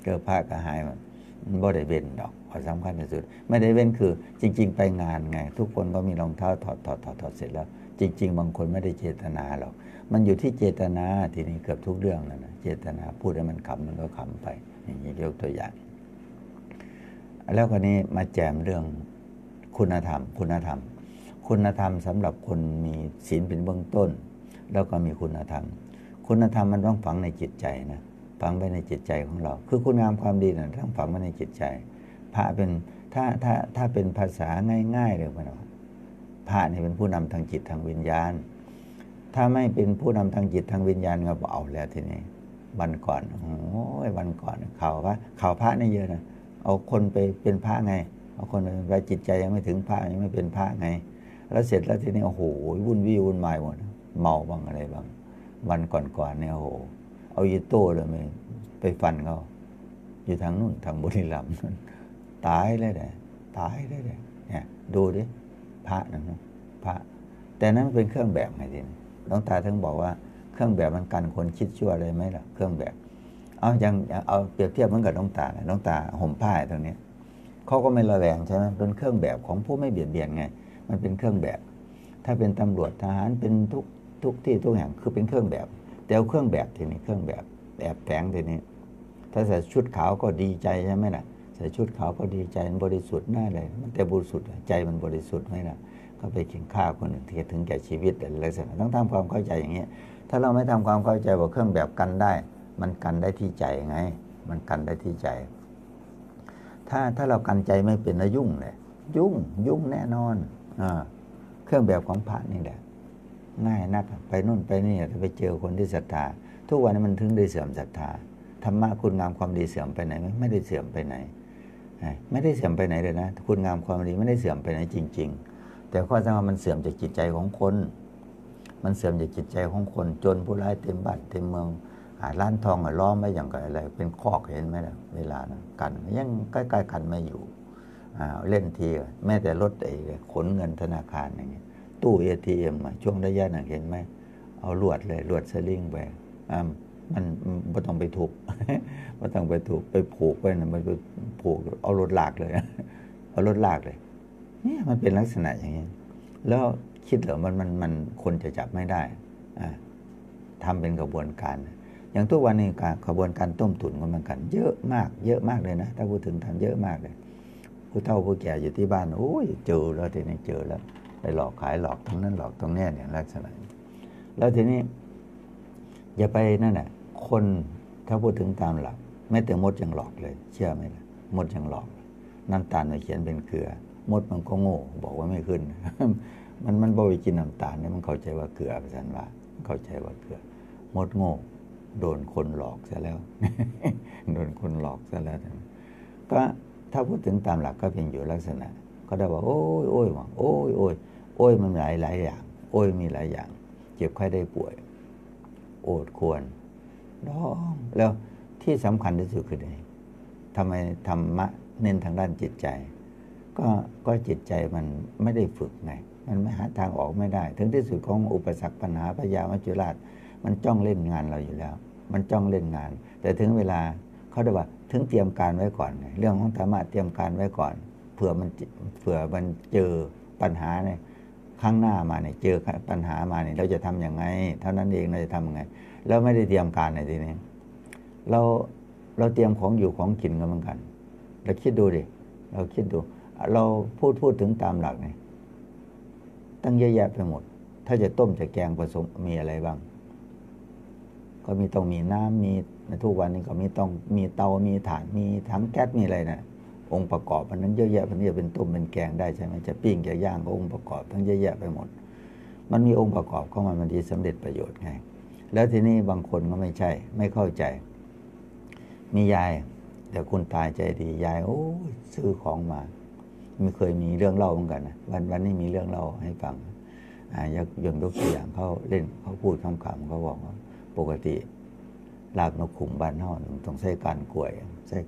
พระก็หายมันบ่ได้เว้นดอกข้อสำคัญที่สุดไม่ได้เว้นคือจริงๆไปงานไงทุกคนก็มีรองเท้าถอดเสร็จแล้วจริงๆบางคนไม่ได้เจตนาหรอกมันอยู่ที่เจตนาทีนี้เกือบทุกเรื่องแล้วนะเจตนาพูดให้มันขำมันก็ขำไปอย่างนี้ยกตัวอย่างแล้วคนนี้มาแจมเรื่องคุณธรรมสำหรับคนมีศีลเป็นเบื้องต้นแล้วก็มีคุณธรรมมันต้องฝังในจิตใจนะฝังไว้ในจิตใจของเราคือคุณงามความดีนะต้องฝังไว้ในจิตใจพระเป็นถ้าเป็นภาษาง่ายๆเลยว่าพระนี่เป็นผู้นำทางจิตทางวิญญาณถ้าไม่เป็นผู้นำทางจิตทางวิญญาณก็เอาแล้วทีนี้วันก่อนวันก่อนข่าวพระนี่เยอะนะเอาคนไปเป็นพระไงเอาคนไปจิตใจยังไม่ถึงพระยังไม่เป็นพระไงแล้วเสร็จแล้วทีนี้โอ้โหวุ่นวายหมดเมาบ้างอะไรบ้างวันก่อนเนี่ยโอ้โหเอาอีโต้เลยไปฟันเขาอยู่ทางนู่นทางบุรีรัมย์ตายเลยเนี่ยดูดิพระนั่นนะพระแต่นั้นเป็นเครื่องแบบไงทีนี้หลวงตาทั้งบอกว่าเครื่องแบบมันกันคนคิดชั่วอะไรไหมล่ะเครื่องแบบเอาเปรียบเทียบเหมือนกับหลวงตาห่มผ้าตรงนี้เขาก็ไม่ระแวงใช่ไหมเป็นเครื่องแบบของผู้ไม่เบียดเบียนไงมันเป็นเครื่องแบบถ้าเป็นตำรวจทหารเป็นทุกที่ทุกแห่งคือเป็นเครื่องแบบแต่เอาเครื่องแบบทีนี้เครื่องแบบแฝงทีนี้ถ้าใส่ชุดขาวก็ดีใจใช่ไหมล่ะใส่ชุดขาวก็ดีใจมันบริสุทธิ์หน้าเลยมันแต่บริสุทธิ์ใจมันบริสุทธิ์ไหมล่ะก็ไปเขียนฆ่าคนอื่นถึงแก่ชีวิตอะไรสักต้องทำความเข้าใจอย่างเงี้ยถ้าเราไม่ทำความเข้าใจว่าเครื่องแบบกันได้มันกันได้ที่ใจไงมันกันได้ที่ใจถ้าเรากันใจไม่เป็นแล้วยุ่งเลยยุ่งแน่นอนเครื่องแบบของพระนี่แหละง่ายนักไปนู่นไปนี่ถ้าไปเจอคนที่ศรัทธาทุกวันนี้มันถึงได้เสื่อมศรัทธาธรรมะคุณงามความดีเสื่อมไปไหนไม่ได้เสื่อมไปไหนไม่ได้เสื่อมไปไหนเลยนะคุณงามความดีไม่ได้เสื่อมไปไหนจริงๆแต่ข้อสำคัญมันเสื่อมจากจิตใจของคนมันเสื่อมจากจิตใจของคนจนผู้ร้ายเต็มบ้านเต็มเมืองร้านทองล้อมไว้อย่างกับอะไรเป็นคอกเห็นไหมล่ะเวลานะกันยังใกล้ๆกันไม่อยู่เล่นทีแม้แต่รถขนเงินธนาคารอย่างเงี้ยตู้ ATM ช่วงระยะนั้นเห็นไหมเอาลวดสลิงไปมันไม่ต้องไปถูกไม่ต้องไปถูกไปผูกไว้นะมันไปผูกเอารถลากเลยเอารถลากเลยเนี่ยมันเป็นลักษณะอย่างนี้แล้วคิดเหรอมันคนจะจับไม่ได้ทำเป็นกระบวนการอย่างทุกวันนี้กระบวนการต้มตุ๋นก็เหมือนกันเยอะมากเลยนะถ้าพูดถึงทำเยอะมากเลยผู้เฒ่าผู้แก่อยู่ที่บ้านโอ้ยเจอแล้วทีนี้เจอแล้วไปหลอกขายหลอกตรงนั้นหลอกตรงนี้เนี่ยลักษณะแล้วทีนี้อย่าไปนั่นแหละคนถ้าพูดถึงตามหลักแม้แต่มดยังหลอกเลยเชื่อไหมล่ะมดยังหลอกน้ำตาลมาเขียนเป็นเกลือมดมันก็โง่บอกว่าไม่ขึ้น มันบ่ไปกินน้ำตาลเนี่ยมันเข้าใจว่าเกลือไปสันว่าเข้าใจว่าเกลือมดโง่โดนคนหลอกซะแล้ว โดนคนหลอกซะแล้วก็ถ้าพูดถึงตามหลักก็เป็นอยู่ลักษณะก็ได้ว่าโอ้ยว่าโอ้ยมันหลายอย่างโอ้ยมีหลายอย่างเจ็บไข้ได้ป่วยโอดควรร้องแล้วที่สำคัญที่สุดคืออะไรทำไมธรรมะเน้นทางด้านจิตใจก็จิตใจมันไม่ได้ฝึกไงมันไม่หาทางออกไม่ได้ถึงที่สุดของอุปสรรคปัญหาพยามัจจุราชมันจ้องเล่นงานเราอยู่แล้วมันจ้องเล่นงานแต่ถึงเวลาเขาได้ว่าถึงเตรียมการไว้ก่อนเรื่องของธรรมะเตรียมการไว้ก่อนเผื่อมันเจอปัญหาเนี่ยข้างหน้ามาเนี่ยเจอปัญหามาเนี่ยเราจะทำยังไงเท่านั้นเองเราจะทำยังไงแล้วไม่ได้เตรียมการในทีนี้เราเตรียมของอยู่ของกินกันเหมือนกันเราคิดดูดิเราคิดดูเราพูดถึงตามหลักเนี่ยตั้งเยอะแยะไปหมดถ้าจะต้มจะแกงผสมมีอะไรบ้างก็ต้องมีน้ำมีทุกวันนี้ก็ต้องมีเตามีถ่านมีถังแก๊สมีอะไรนะองค์ประกอบมันนั้นเยอะแยะมันจะเป็นต้มเป็นแกงได้ใช่ไหมจะปิ้งจะย่างก็องค์ประกอบทั้งเยอะแยะไปหมดมันมีองค์ประกอบของมันที่สำเร็จประโยชน์ไงแล้วทีนี้บางคนก็ไม่ใช่ไม่เข้าใจมียายแต่คุณตายใจดียายโอ้ซื้อของมาไม่เคยมีเรื่องเล่าเหมือนกันนะวันนี้มีเรื่องเล่าให้ฟังยกตัวอย่างเขาเล่นเขาพูดคำเขาบอกว่าปกติลาบนกขุมบ้านนอกต้องใช้การกล้วย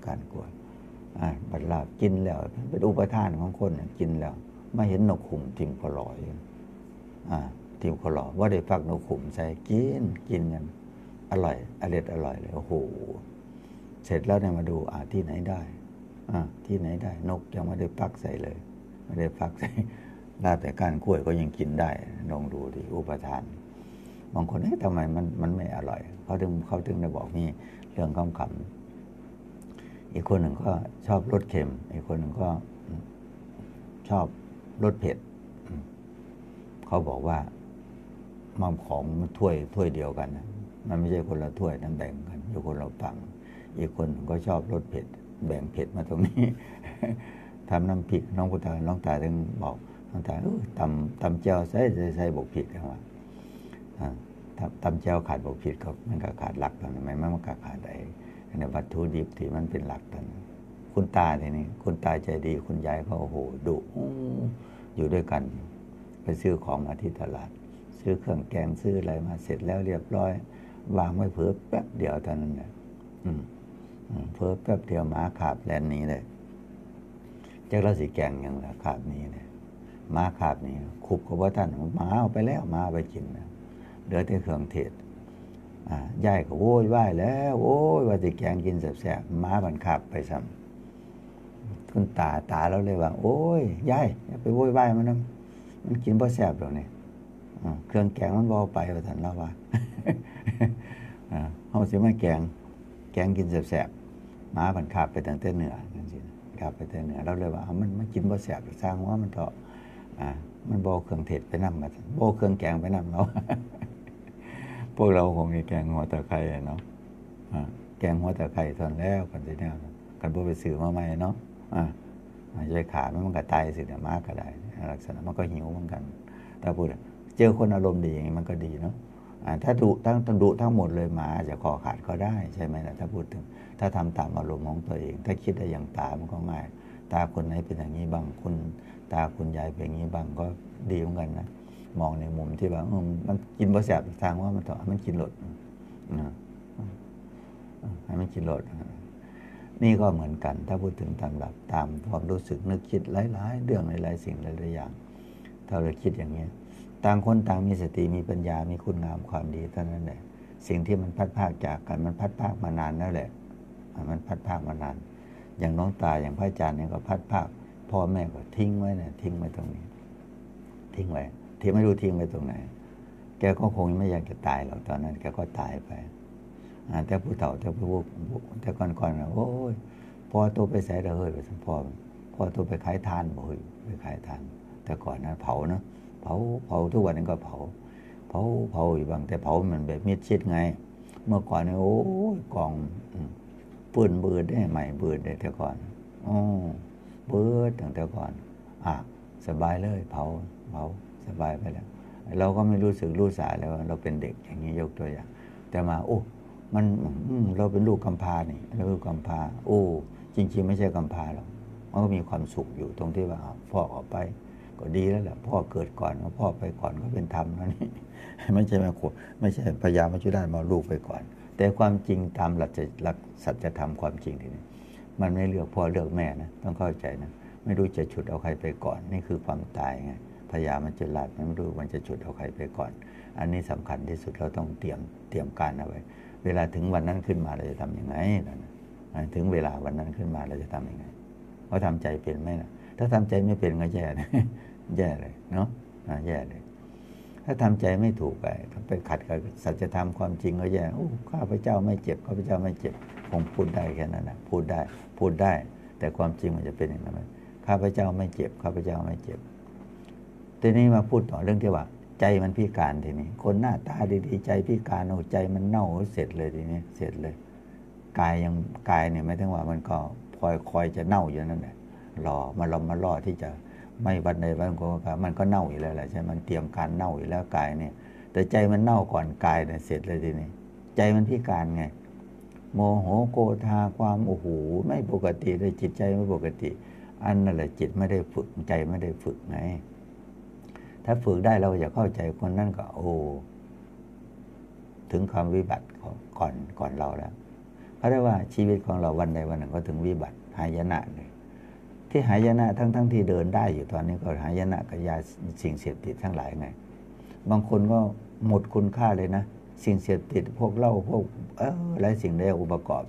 บัดลาบกินแล้วเป็นอุปทานของคนกินแล้วไม่เห็นนกขุมทิ่มคลอยทิ่มคลอว่าได้ฟักนกขุมใส่กินกันอร่อยเลยโอ้โหเสร็จแล้วเนี่ยมาดูที่ไหนได้ที่ไหนได้นกยังไม่ได้พักใส่เลยไม่ได้พักใส่ลาบแต่ก้านกล้วยก็ยังกินได้ลองดูดิอุปทานบางคนทำไมมันไม่อร่อยเขาถึงได้บอกนี่เรื่องคำอีกคนหนึ่งก็ชอบรสเค็มอีกคนหนึ่งก็ชอบรสเผ็ดเขาบอกว่ามันของมันถ้วยเดียวกันนะมันไม่ใช่คนละถ้วยนั้นแบ่งกันอยู่คนละฝั่งอีกคนก็ชอบรสเผ็ดแบ่งเผ็ดมาตรงนี้ ทำน้ำพริกน้องพุทธาน้องตาถึงบอกน้องตาตำเจียวใส่บกผิดกันว่าตำเจียวขาดบกผิดก็มันก็ขาดหลักตอนนั้นมันก็ขาดไอ้ในวัตถุดิบที่มันเป็นหลักตอนคุณตาทีนี้คุณตาใจดีคุณยายเขาโอ้โหดุอยู่ด้วยกันไปซื้อของมาที่ตลาดซื้อเครื่องแกงซื้ออะไรมาเสร็จแล้วเรียบร้อยวางไว้เผลอแป๊บเดียวเท่านั้นเนี่ยเผลอแป๊บเดียวหมาขาบแลนนี้เลยจากเราสีแกงอย่างละขาบนี้เนี่ยหมาขาบนี้คุบกับว่าท่านหมาเอาไปแล้วหมาไปกินนะเหลือแต่เครื่องเทศยายก็โว้ยว่ายแล้วโอ้ยว่าสิแกงกินแสบๆหมาบันขาบไปซ้ำคุณตาแล้วเลยว่าโอ้ยยายอย่าไปโว้ยว่ายมันกินบ่แสบหรอกเนี่ยเครื่องแกงมันบอไปว่าท่านเล่าว่าเขาสิมาแกงกินแสบๆหมาบันขาบไปตั้งแต่เหนือนั่นสิขาบไปแต่เหนือเราเลยว่ามันกินบ่แสบสร้างว่ามันเถาะมันบอเครื่องเทศไปนั่งมาบอเครื่องแกงไปนั่งเนาะพวกเราคงมีแกงหัวตะไคร้เนาะแกงหัวตะไคร้ตอนแล้วกันสิเนี่ยกันพวกไปสื่อมาใหม่เนาะยายขามันก็ตายสิเนี่ยหมาก็ได้ลักษณะมันก็หิวเหมือนกันถ้าพูดเจอคนอารมณ์ดีอย่างนี้มันก็ดีเนาะถ้าดุทั้งหมดเลยหมาจะคอขาดก็ได้ใช่ไหมล่ะถ้าพูดถึงถ้าทำตามอารมณ์ของตัวเองถ้าคิดได้อย่างตามันก็ง่ายตาคนไหนเป็นอย่างนี้บางคนตาคุณยายเป็นอย่างนี้บางก็ดีเหมือนกันนะมองในมุมที่ว่ามันกินบ่แสบทางว่ามันต่อมันกินหลดให้มันกินหลดนี่ก็เหมือนกันถ้าพูดถึงตามหลักตามความรู้สึกนึกคิดหลายๆเรื่องหลายๆสิ่งหลายๆอย่างถ้าเราคิดอย่างนี้ต่างคนต่างมีสติมีปัญญามีคุณงามความดีเท่านั้นแหละสิ่งที่มันพัดพากจากกันมันพัดพากมานานแล้วแหละมันพัดพากมานานอย่างน้องตาอย่างพระอาจารย์เนี่ยก็พัดพากพ่อแม่ก็ทิ้งไว้เนี่ยทิ้งไว้ตรงนี้ทิ้งไว้ที่ไม่รู้ทิ้งไว้ตรงไหนแกก็คงไม่อยากจะตายหรอกตอนนั้นแกก็ตายไปแต่ผู้เฒ่าแต่แต่ก่อนโอ้ยพอตัวไปใส่ระเฮ้ยไปสัมพอตัวไปขายทานบ่อยไปขายทานแต่ก่อนนะเผานะเผาทุกวันนี้ก็เผาอยู่บางแต่เผามันแบบมิดชิดไงเมื่อก่อนเนี่ยโอ้ยกองปืนเบิดได้ใหม่เบิดได้แต่ก่อนเบิดตั้งแต่ก่อนสบายเลยเผาสบายไปแล้วเราก็ไม่รู้สึกรู้สาแล้วเราเป็นเด็กอย่างนี้ยกตัวอย่างแต่มามันเราเป็นลูกกำพร้านี่เราลูกกำพร้าจริงๆไม่ใช่กำพร้าหรอกมันก็มีความสุขอยู่ตรงที่ว่าพ่อออกไปก็ดีแล้วแหละพ่อเกิดก่อนพ่อไปก่อนก็เป็นธรรมนะนี่ไม่ใช่ไม่ใช่พยามัจจุราชมาลูกไปก่อนแต่ความจริงตามหลักสัจธรรมความจริงทีนี้มันไม่เลือกพ่อเลือกแม่นะต้องเข้าใจนะไม่รู้จะฉุดเอาใครไปก่อนนี่คือความตายไงพยามัจจุราชมันไม่รู้มันจะฉุดเอาใครไปก่อนอันนี้สำคัญที่สุดเราต้องเตรียมการเอาไว้เวลาถึงวันนั้นขึ้นมาเราจะทำยังไงถึงเวลาวันนั้นขึ้นมาเราจะทำยังไงเขาทำใจเป็นไหมนะถ้าทำใจไม่เป็นก็แย่นะแย่เลยเนาะแย่เลยถ้าทำใจไม่ถูกไปขัดกับสัจธรรมความจริงก็แย่ข้าพเจ้าไม่เจ็บข้าพเจ้าไม่เจ็บคงพูดได้แค่นั้นนะพูดได้แต่ความจริงมันจะเป็นอย่างไรข้าพเจ้าไม่เจ็บข้าพเจ้าไม่เจ็บทีนี้มาพูดต่อเรื่องที่ว่าใจมันพิการทีนี้คนหน้าตาดีๆใจพิการใจมันเน่าเสร็จเลยทีนี้เสร็จเลยกายเนี่ยไม่ถึงว่ามันก็คอยจะเน่าอยู่นั่นแหละรอมาล่อที่จะไม่วันใดวันก็มันก็เน่าอีกแล้วแหละใช่มันเตรียมการเน่าอีกแล้วกายเนี่ยแต่ใจมันเน่าก่อนกายเนี่ยเสร็จเลยทีนี้ใจมันพิการไงโมโหโกธาความไม่ปกติเลยจิตใจไม่ปกติอันนั่นแหละจิตไม่ได้ฝึกใจไม่ได้ฝึกไงถ้าฝึกได้เราจะเข้าใจคนนั้นก็ถึงความวิบัติก่อนเราแล้วเพราะได้ว่าชีวิตของเราวันใดวันหนึ่งก็ถึงวิบัติหายนะเลยที่หายนะทั้งที่เดินได้อยู่ตอนนี้ก็หายนะกับยาสิ่งเสพติดทั้งหลายไงบางคนก็หมดคุณค่าเลยนะสิ่งเสพติดพวกเหล้าพวกหลายสิ่งหลายองค์ประกอบนะ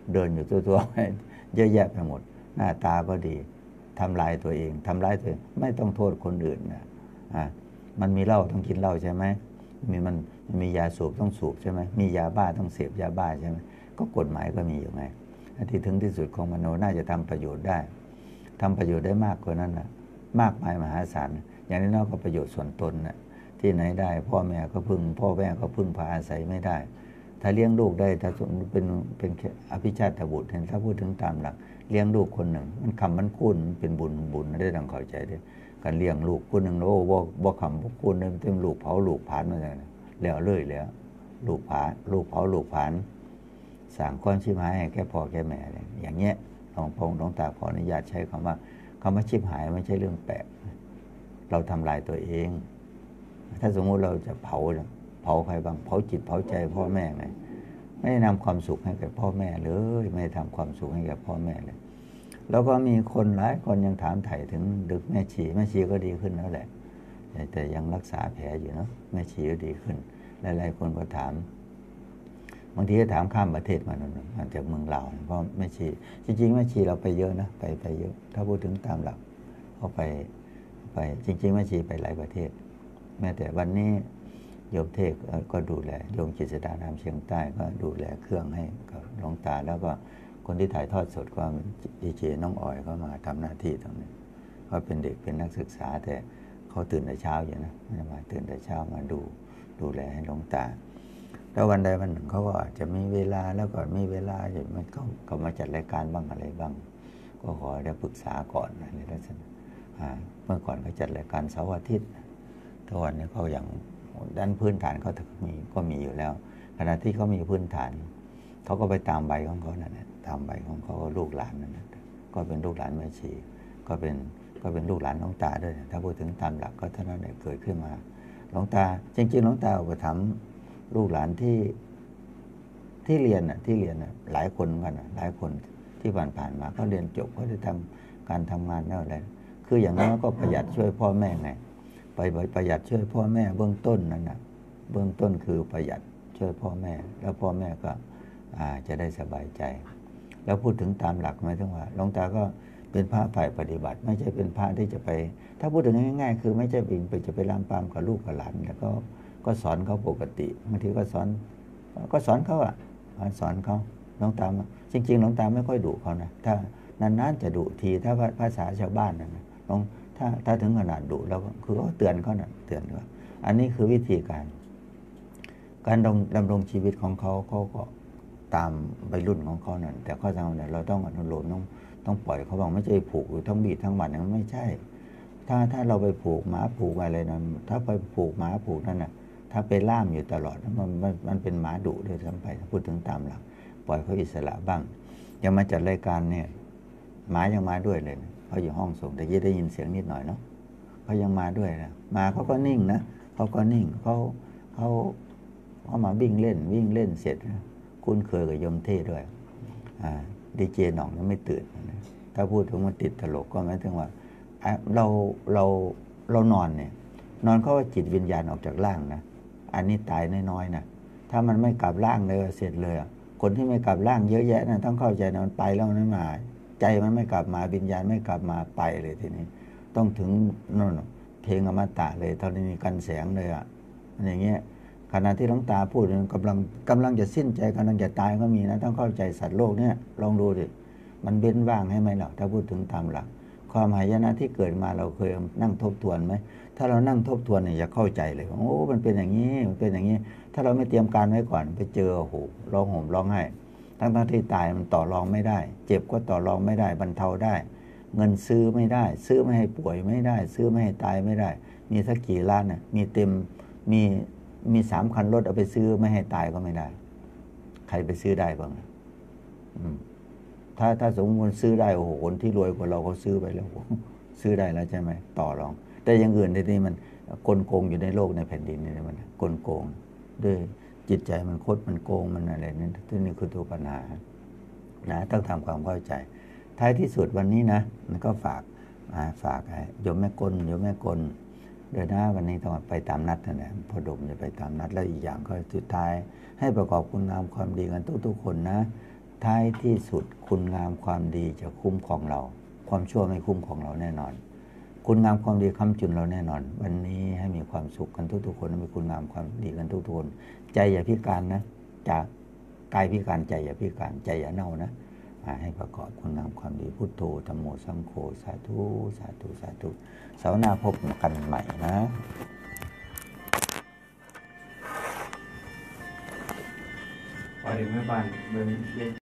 เดินอยู่ตัวๆเยอะแยะไปหมดหน้าตาก็ดีทำลายตัวเองทำร้ายตัวเองไม่ต้องโทษคนอื่นนะมันมีเหล้าต้องกินเหล้าใช่ไหมมันมียาสูบต้องสูบใช่ไหมมียาบ้าต้องเสพยาบ้าใช่ไหมก็กฎหมายก็มีอยู่ไงที่ถึงที่สุดของมโนน่าจะทำประโยชน์ได้ทำประโยชน์ได้มากกว่านั้นนะมากมายมหาศาลอย่างนี้นอกก็ประโยชน์ส่วนตนนะที่ไหนได้พ่อแม่ก็พึ่งพาอาศัยไม่ได้ถ้าเลี้ยงลูกได้ถ้าเป็นอภิชาติบุตรถ้าพูดถึงตามหลักเลี้ยงลูกคนหนึ่งมันคำมันคูณเป็นบุญได้ดังเข้าใจได้การเลี้ยงลูกคนหนึ่งโอ้บ่คำบ่คูณเต็มลูกเผาลูกผานมาเลยแล้วเลยแล้วลูกเผาลูกผานสั่งก้อนชิบหายให้แก่พ่อแก่แม่เลยอย่างเงี้ยหลวงตาขออนุญาตใช้คำว่าชิบหายไม่ใช่เรื่องแปลกเราทำลายตัวเองถ้าสมมุติเราจะเผาใครบ้างเผาจิตเผาใจพ่อแม่ไงไม่ได้นำความสุขให้กับพ่อแม่เลยไม่ได้ทำความสุขให้กับพ่อแม่เลยแล้วก็มีคนหลายคนยังถามไถ่ถึงดึกแม่ชีก็ดีขึ้นแล้วแหละแต่ยังรักษาแผลอยู่เนาะแม่ชีก็ดีขึ้นหลายๆคนก็ถามบางทีก็ถามข้ามประเทศมาจากเมืองลาวเพราะแม่ชีจริงๆแม่ชีเราไปเยอะนะไปเยอะถ้าพูดถึงตามหลักเขาไปจริงๆแม่ชีไปหลายประเทศแม้แต่วันนี้โยมเทศก็ดูแลโยมกิจสดานามเชียงใต้ก็ดูแลเครื่องให้กับหลวงตาแล้วก็คนที่ถ่ายทอดสดก็ดีเจน้องอ๋อยก็มาทำหน้าที่ตรงนี้เขาเป็นเด็กเป็นนักศึกษาแต่เขาตื่นแต่เช้าอยู่นะมาตื่นแต่เช้ามาดูแลให้หลวงตาแล้ววันใดวันหนึ่งเขาก็อาจจะมีเวลาแล้วก็มีเวลาอย่างมันก็มาจัดรายการบ้างอะไรบ้างก็ขอได้ปรึกษาก่อนในลักษณะเมื่อก่อนเขาจัดรายการเสาร์อาทิตย์ทุกวันนี้เขาอย่างด้านพื้นฐานเขาก็มีอยู่แล้วขณะที่เขามีพื้นฐานเขาก็ไปตามใบของเขานั่นแหละตามใบของเขาลูกหลานนั่นแหละก็เป็นลูกหลานแม่ชีก็เป็นลูกหลานหลวงตาด้วยถ้าพูดถึงตามหลักก็เท่านั้นเองเกิดขึ้นมาหลวงตาจริงๆหลวงตาอุปถัมภ์ลูกหลานที่เรียนหลายคนกันหลายคนที่ผ่านมาเขาเรียนจบเขาได้ทำการทำงานแล้วอะไรคืออย่างนั้นก็ประหยัดช่วยพ่อแม่ไงไปประหยัดช่วยพ่อแม่เบื้องต้นนั่นนะเบื้องต้นคือประหยัดช่วยพ่อแม่แล้วพ่อแม่ก็จะได้สบายใจแล้วพูดถึงตามหลักหมายถึงว่าหลวงตาก็เป็นพระฝ่ายปฏิบัติไม่ใช่เป็นพระที่จะไปถ้าพูดถึงง่ายๆคือไม่ใช่จะไปลามปามกับลูกกับหลานแล้วก็สอนเขาปกติบางทีก็สอนเขาสอนเขาหลวงตาจริงๆหลวงตาไม่ค่อยดุเขานะถ้านานๆจะดุทีถ้าภาษาชาวบ้านนะถ้าถึงขนาดดุแล้วก็คือเขาเตือนเขานะเตือนว่าอันนี้คือวิธีการดำรงชีวิตของเขาก็ตามวัยรุ่นของเขานั่นแต่ข้อสำคัญเราต้องอนุโลมต้องปล่อยเขาบ้างไม่ใช่ผูกอยู่ทั้งบีทั้งบันนั้นไม่ใช่ถ้าเราไปผูกหมาผูกอะไรนั้นถ้าไปผูกหมาผูกนั่นน่ะถ้าไปล่ามอยู่ตลอดมันเป็นหมาดุด้วยซ้ำไปพูดถึงตามหลักปล่อยเขาอิสระบ้างยังมาจัดรายการเนี่ยหมายังมาด้วยเลยเขาอยู่ห้องส่งแต่ยี่ได้ยินเสียงนิดหน่อยเนาะเขายังมาด้วยนะมาเขาก็นิ่งนะเขาก็นิ่งเขามาวิ่งเล่นเสร็จคุ้นเคยกับยมเทศด้วยดีเจหน่องยังไม่ตื่นนะถ้าพูดถึงมันติดตลกก็หมายถึงว่าเรานอนเนี่ยนอนเขาว่าจิตวิญญาณออกจากร่างนะอันนี้ตายน้อยๆนะถ้ามันไม่กลับร่างเลยเสร็จเลยคนที่ไม่กลับร่างเยอะแยะนะต้องเข้าใจนะมันไปแล้วมันไม่มาใจมันไม่กลับมาวิญญาณไม่กลับมาไปเลยทีนี้ต้องถึงนั่นเพลงอมตะเลยตอนนี้มีกันแสงเลยอย่างเงี้ยขณะที่หลวงตาพูดกำลังจะสิ้นใจกำลังจะตายก็มีนะต้องเข้าใจสัตว์โลกเนี่ยลองดูดิมันเบ้นว่างให้ไหมล่ะถ้าพูดถึงตามหลักความหายนะที่เกิดมาเราเคยนั่งทบทวนไหมถ้าเรานั่งทบทวนเนี่ยจะเข้าใจเลยโอ้มันเป็นอย่างนี้มันเป็นอย่างนี้ถ้าเราไม่เตรียมการไว้ก่อนไปเจอโอ้โหร้องห่มร้องไห้ทั้งที่ตายมันต่อรองไม่ได้เจ็บก็ต่อรองไม่ได้บรรเทาได้เงินซื้อไม่ได้ซื้อไม่ให้ป่วยไม่ได้ซื้อไม่ให้ตายไม่ได้มีสักกี่ล้านน่ะมีเต็มมี3 คันรถเอาไปซื้อไม่ให้ตายก็ไม่ได้ใครไปซื้อได้บ้างถ้าสมมติซื้อได้โอ้โหคนที่รวยกว่าเราเขาซื้อไปแล้วซื้อได้แล้วใช่ไหมต่อรองแต่อย่างอื่นในนี้มันกลโกงอยู่ในโลกในแผ่นดินนี่มันกลโกงด้วยจิตใจมันคดมันโกงมันอะไรนี่ที่นี่คือตัวปัญหานะต้องทำความเข้าใจท้ายที่สุดวันนี้นะมันก็ฝากโยมแม่กลเดินหน้าวันนี้ต้องไปตามนัดนั่นแหละพอดมจะไปตามนัดแล้วอีกอย่างก็สุดท้ายให้ประกอบคุณงามความดีกันทุกๆคนนะท้ายที่สุดคุณงามความดีจะคุ้มครองเราความชั่วไม่คุ้มครองเราแน่นอนคุณงามความดีค้ำจุนเราแน่นอนวันนี้ให้มีความสุขกันทุกๆคนมีคุณงามความดีกันทุกๆคนใจอย่าพิการนะจากกายพิการใจอย่าพิการใจอย่าเน่านะให้ประกอบคุณงามความดีพุทโธธัมโมสังโฆสาธุสาธุสาธุเสาร์หน้าพบกันใหม่นะพอถึงแม่บ้านเบิ่ง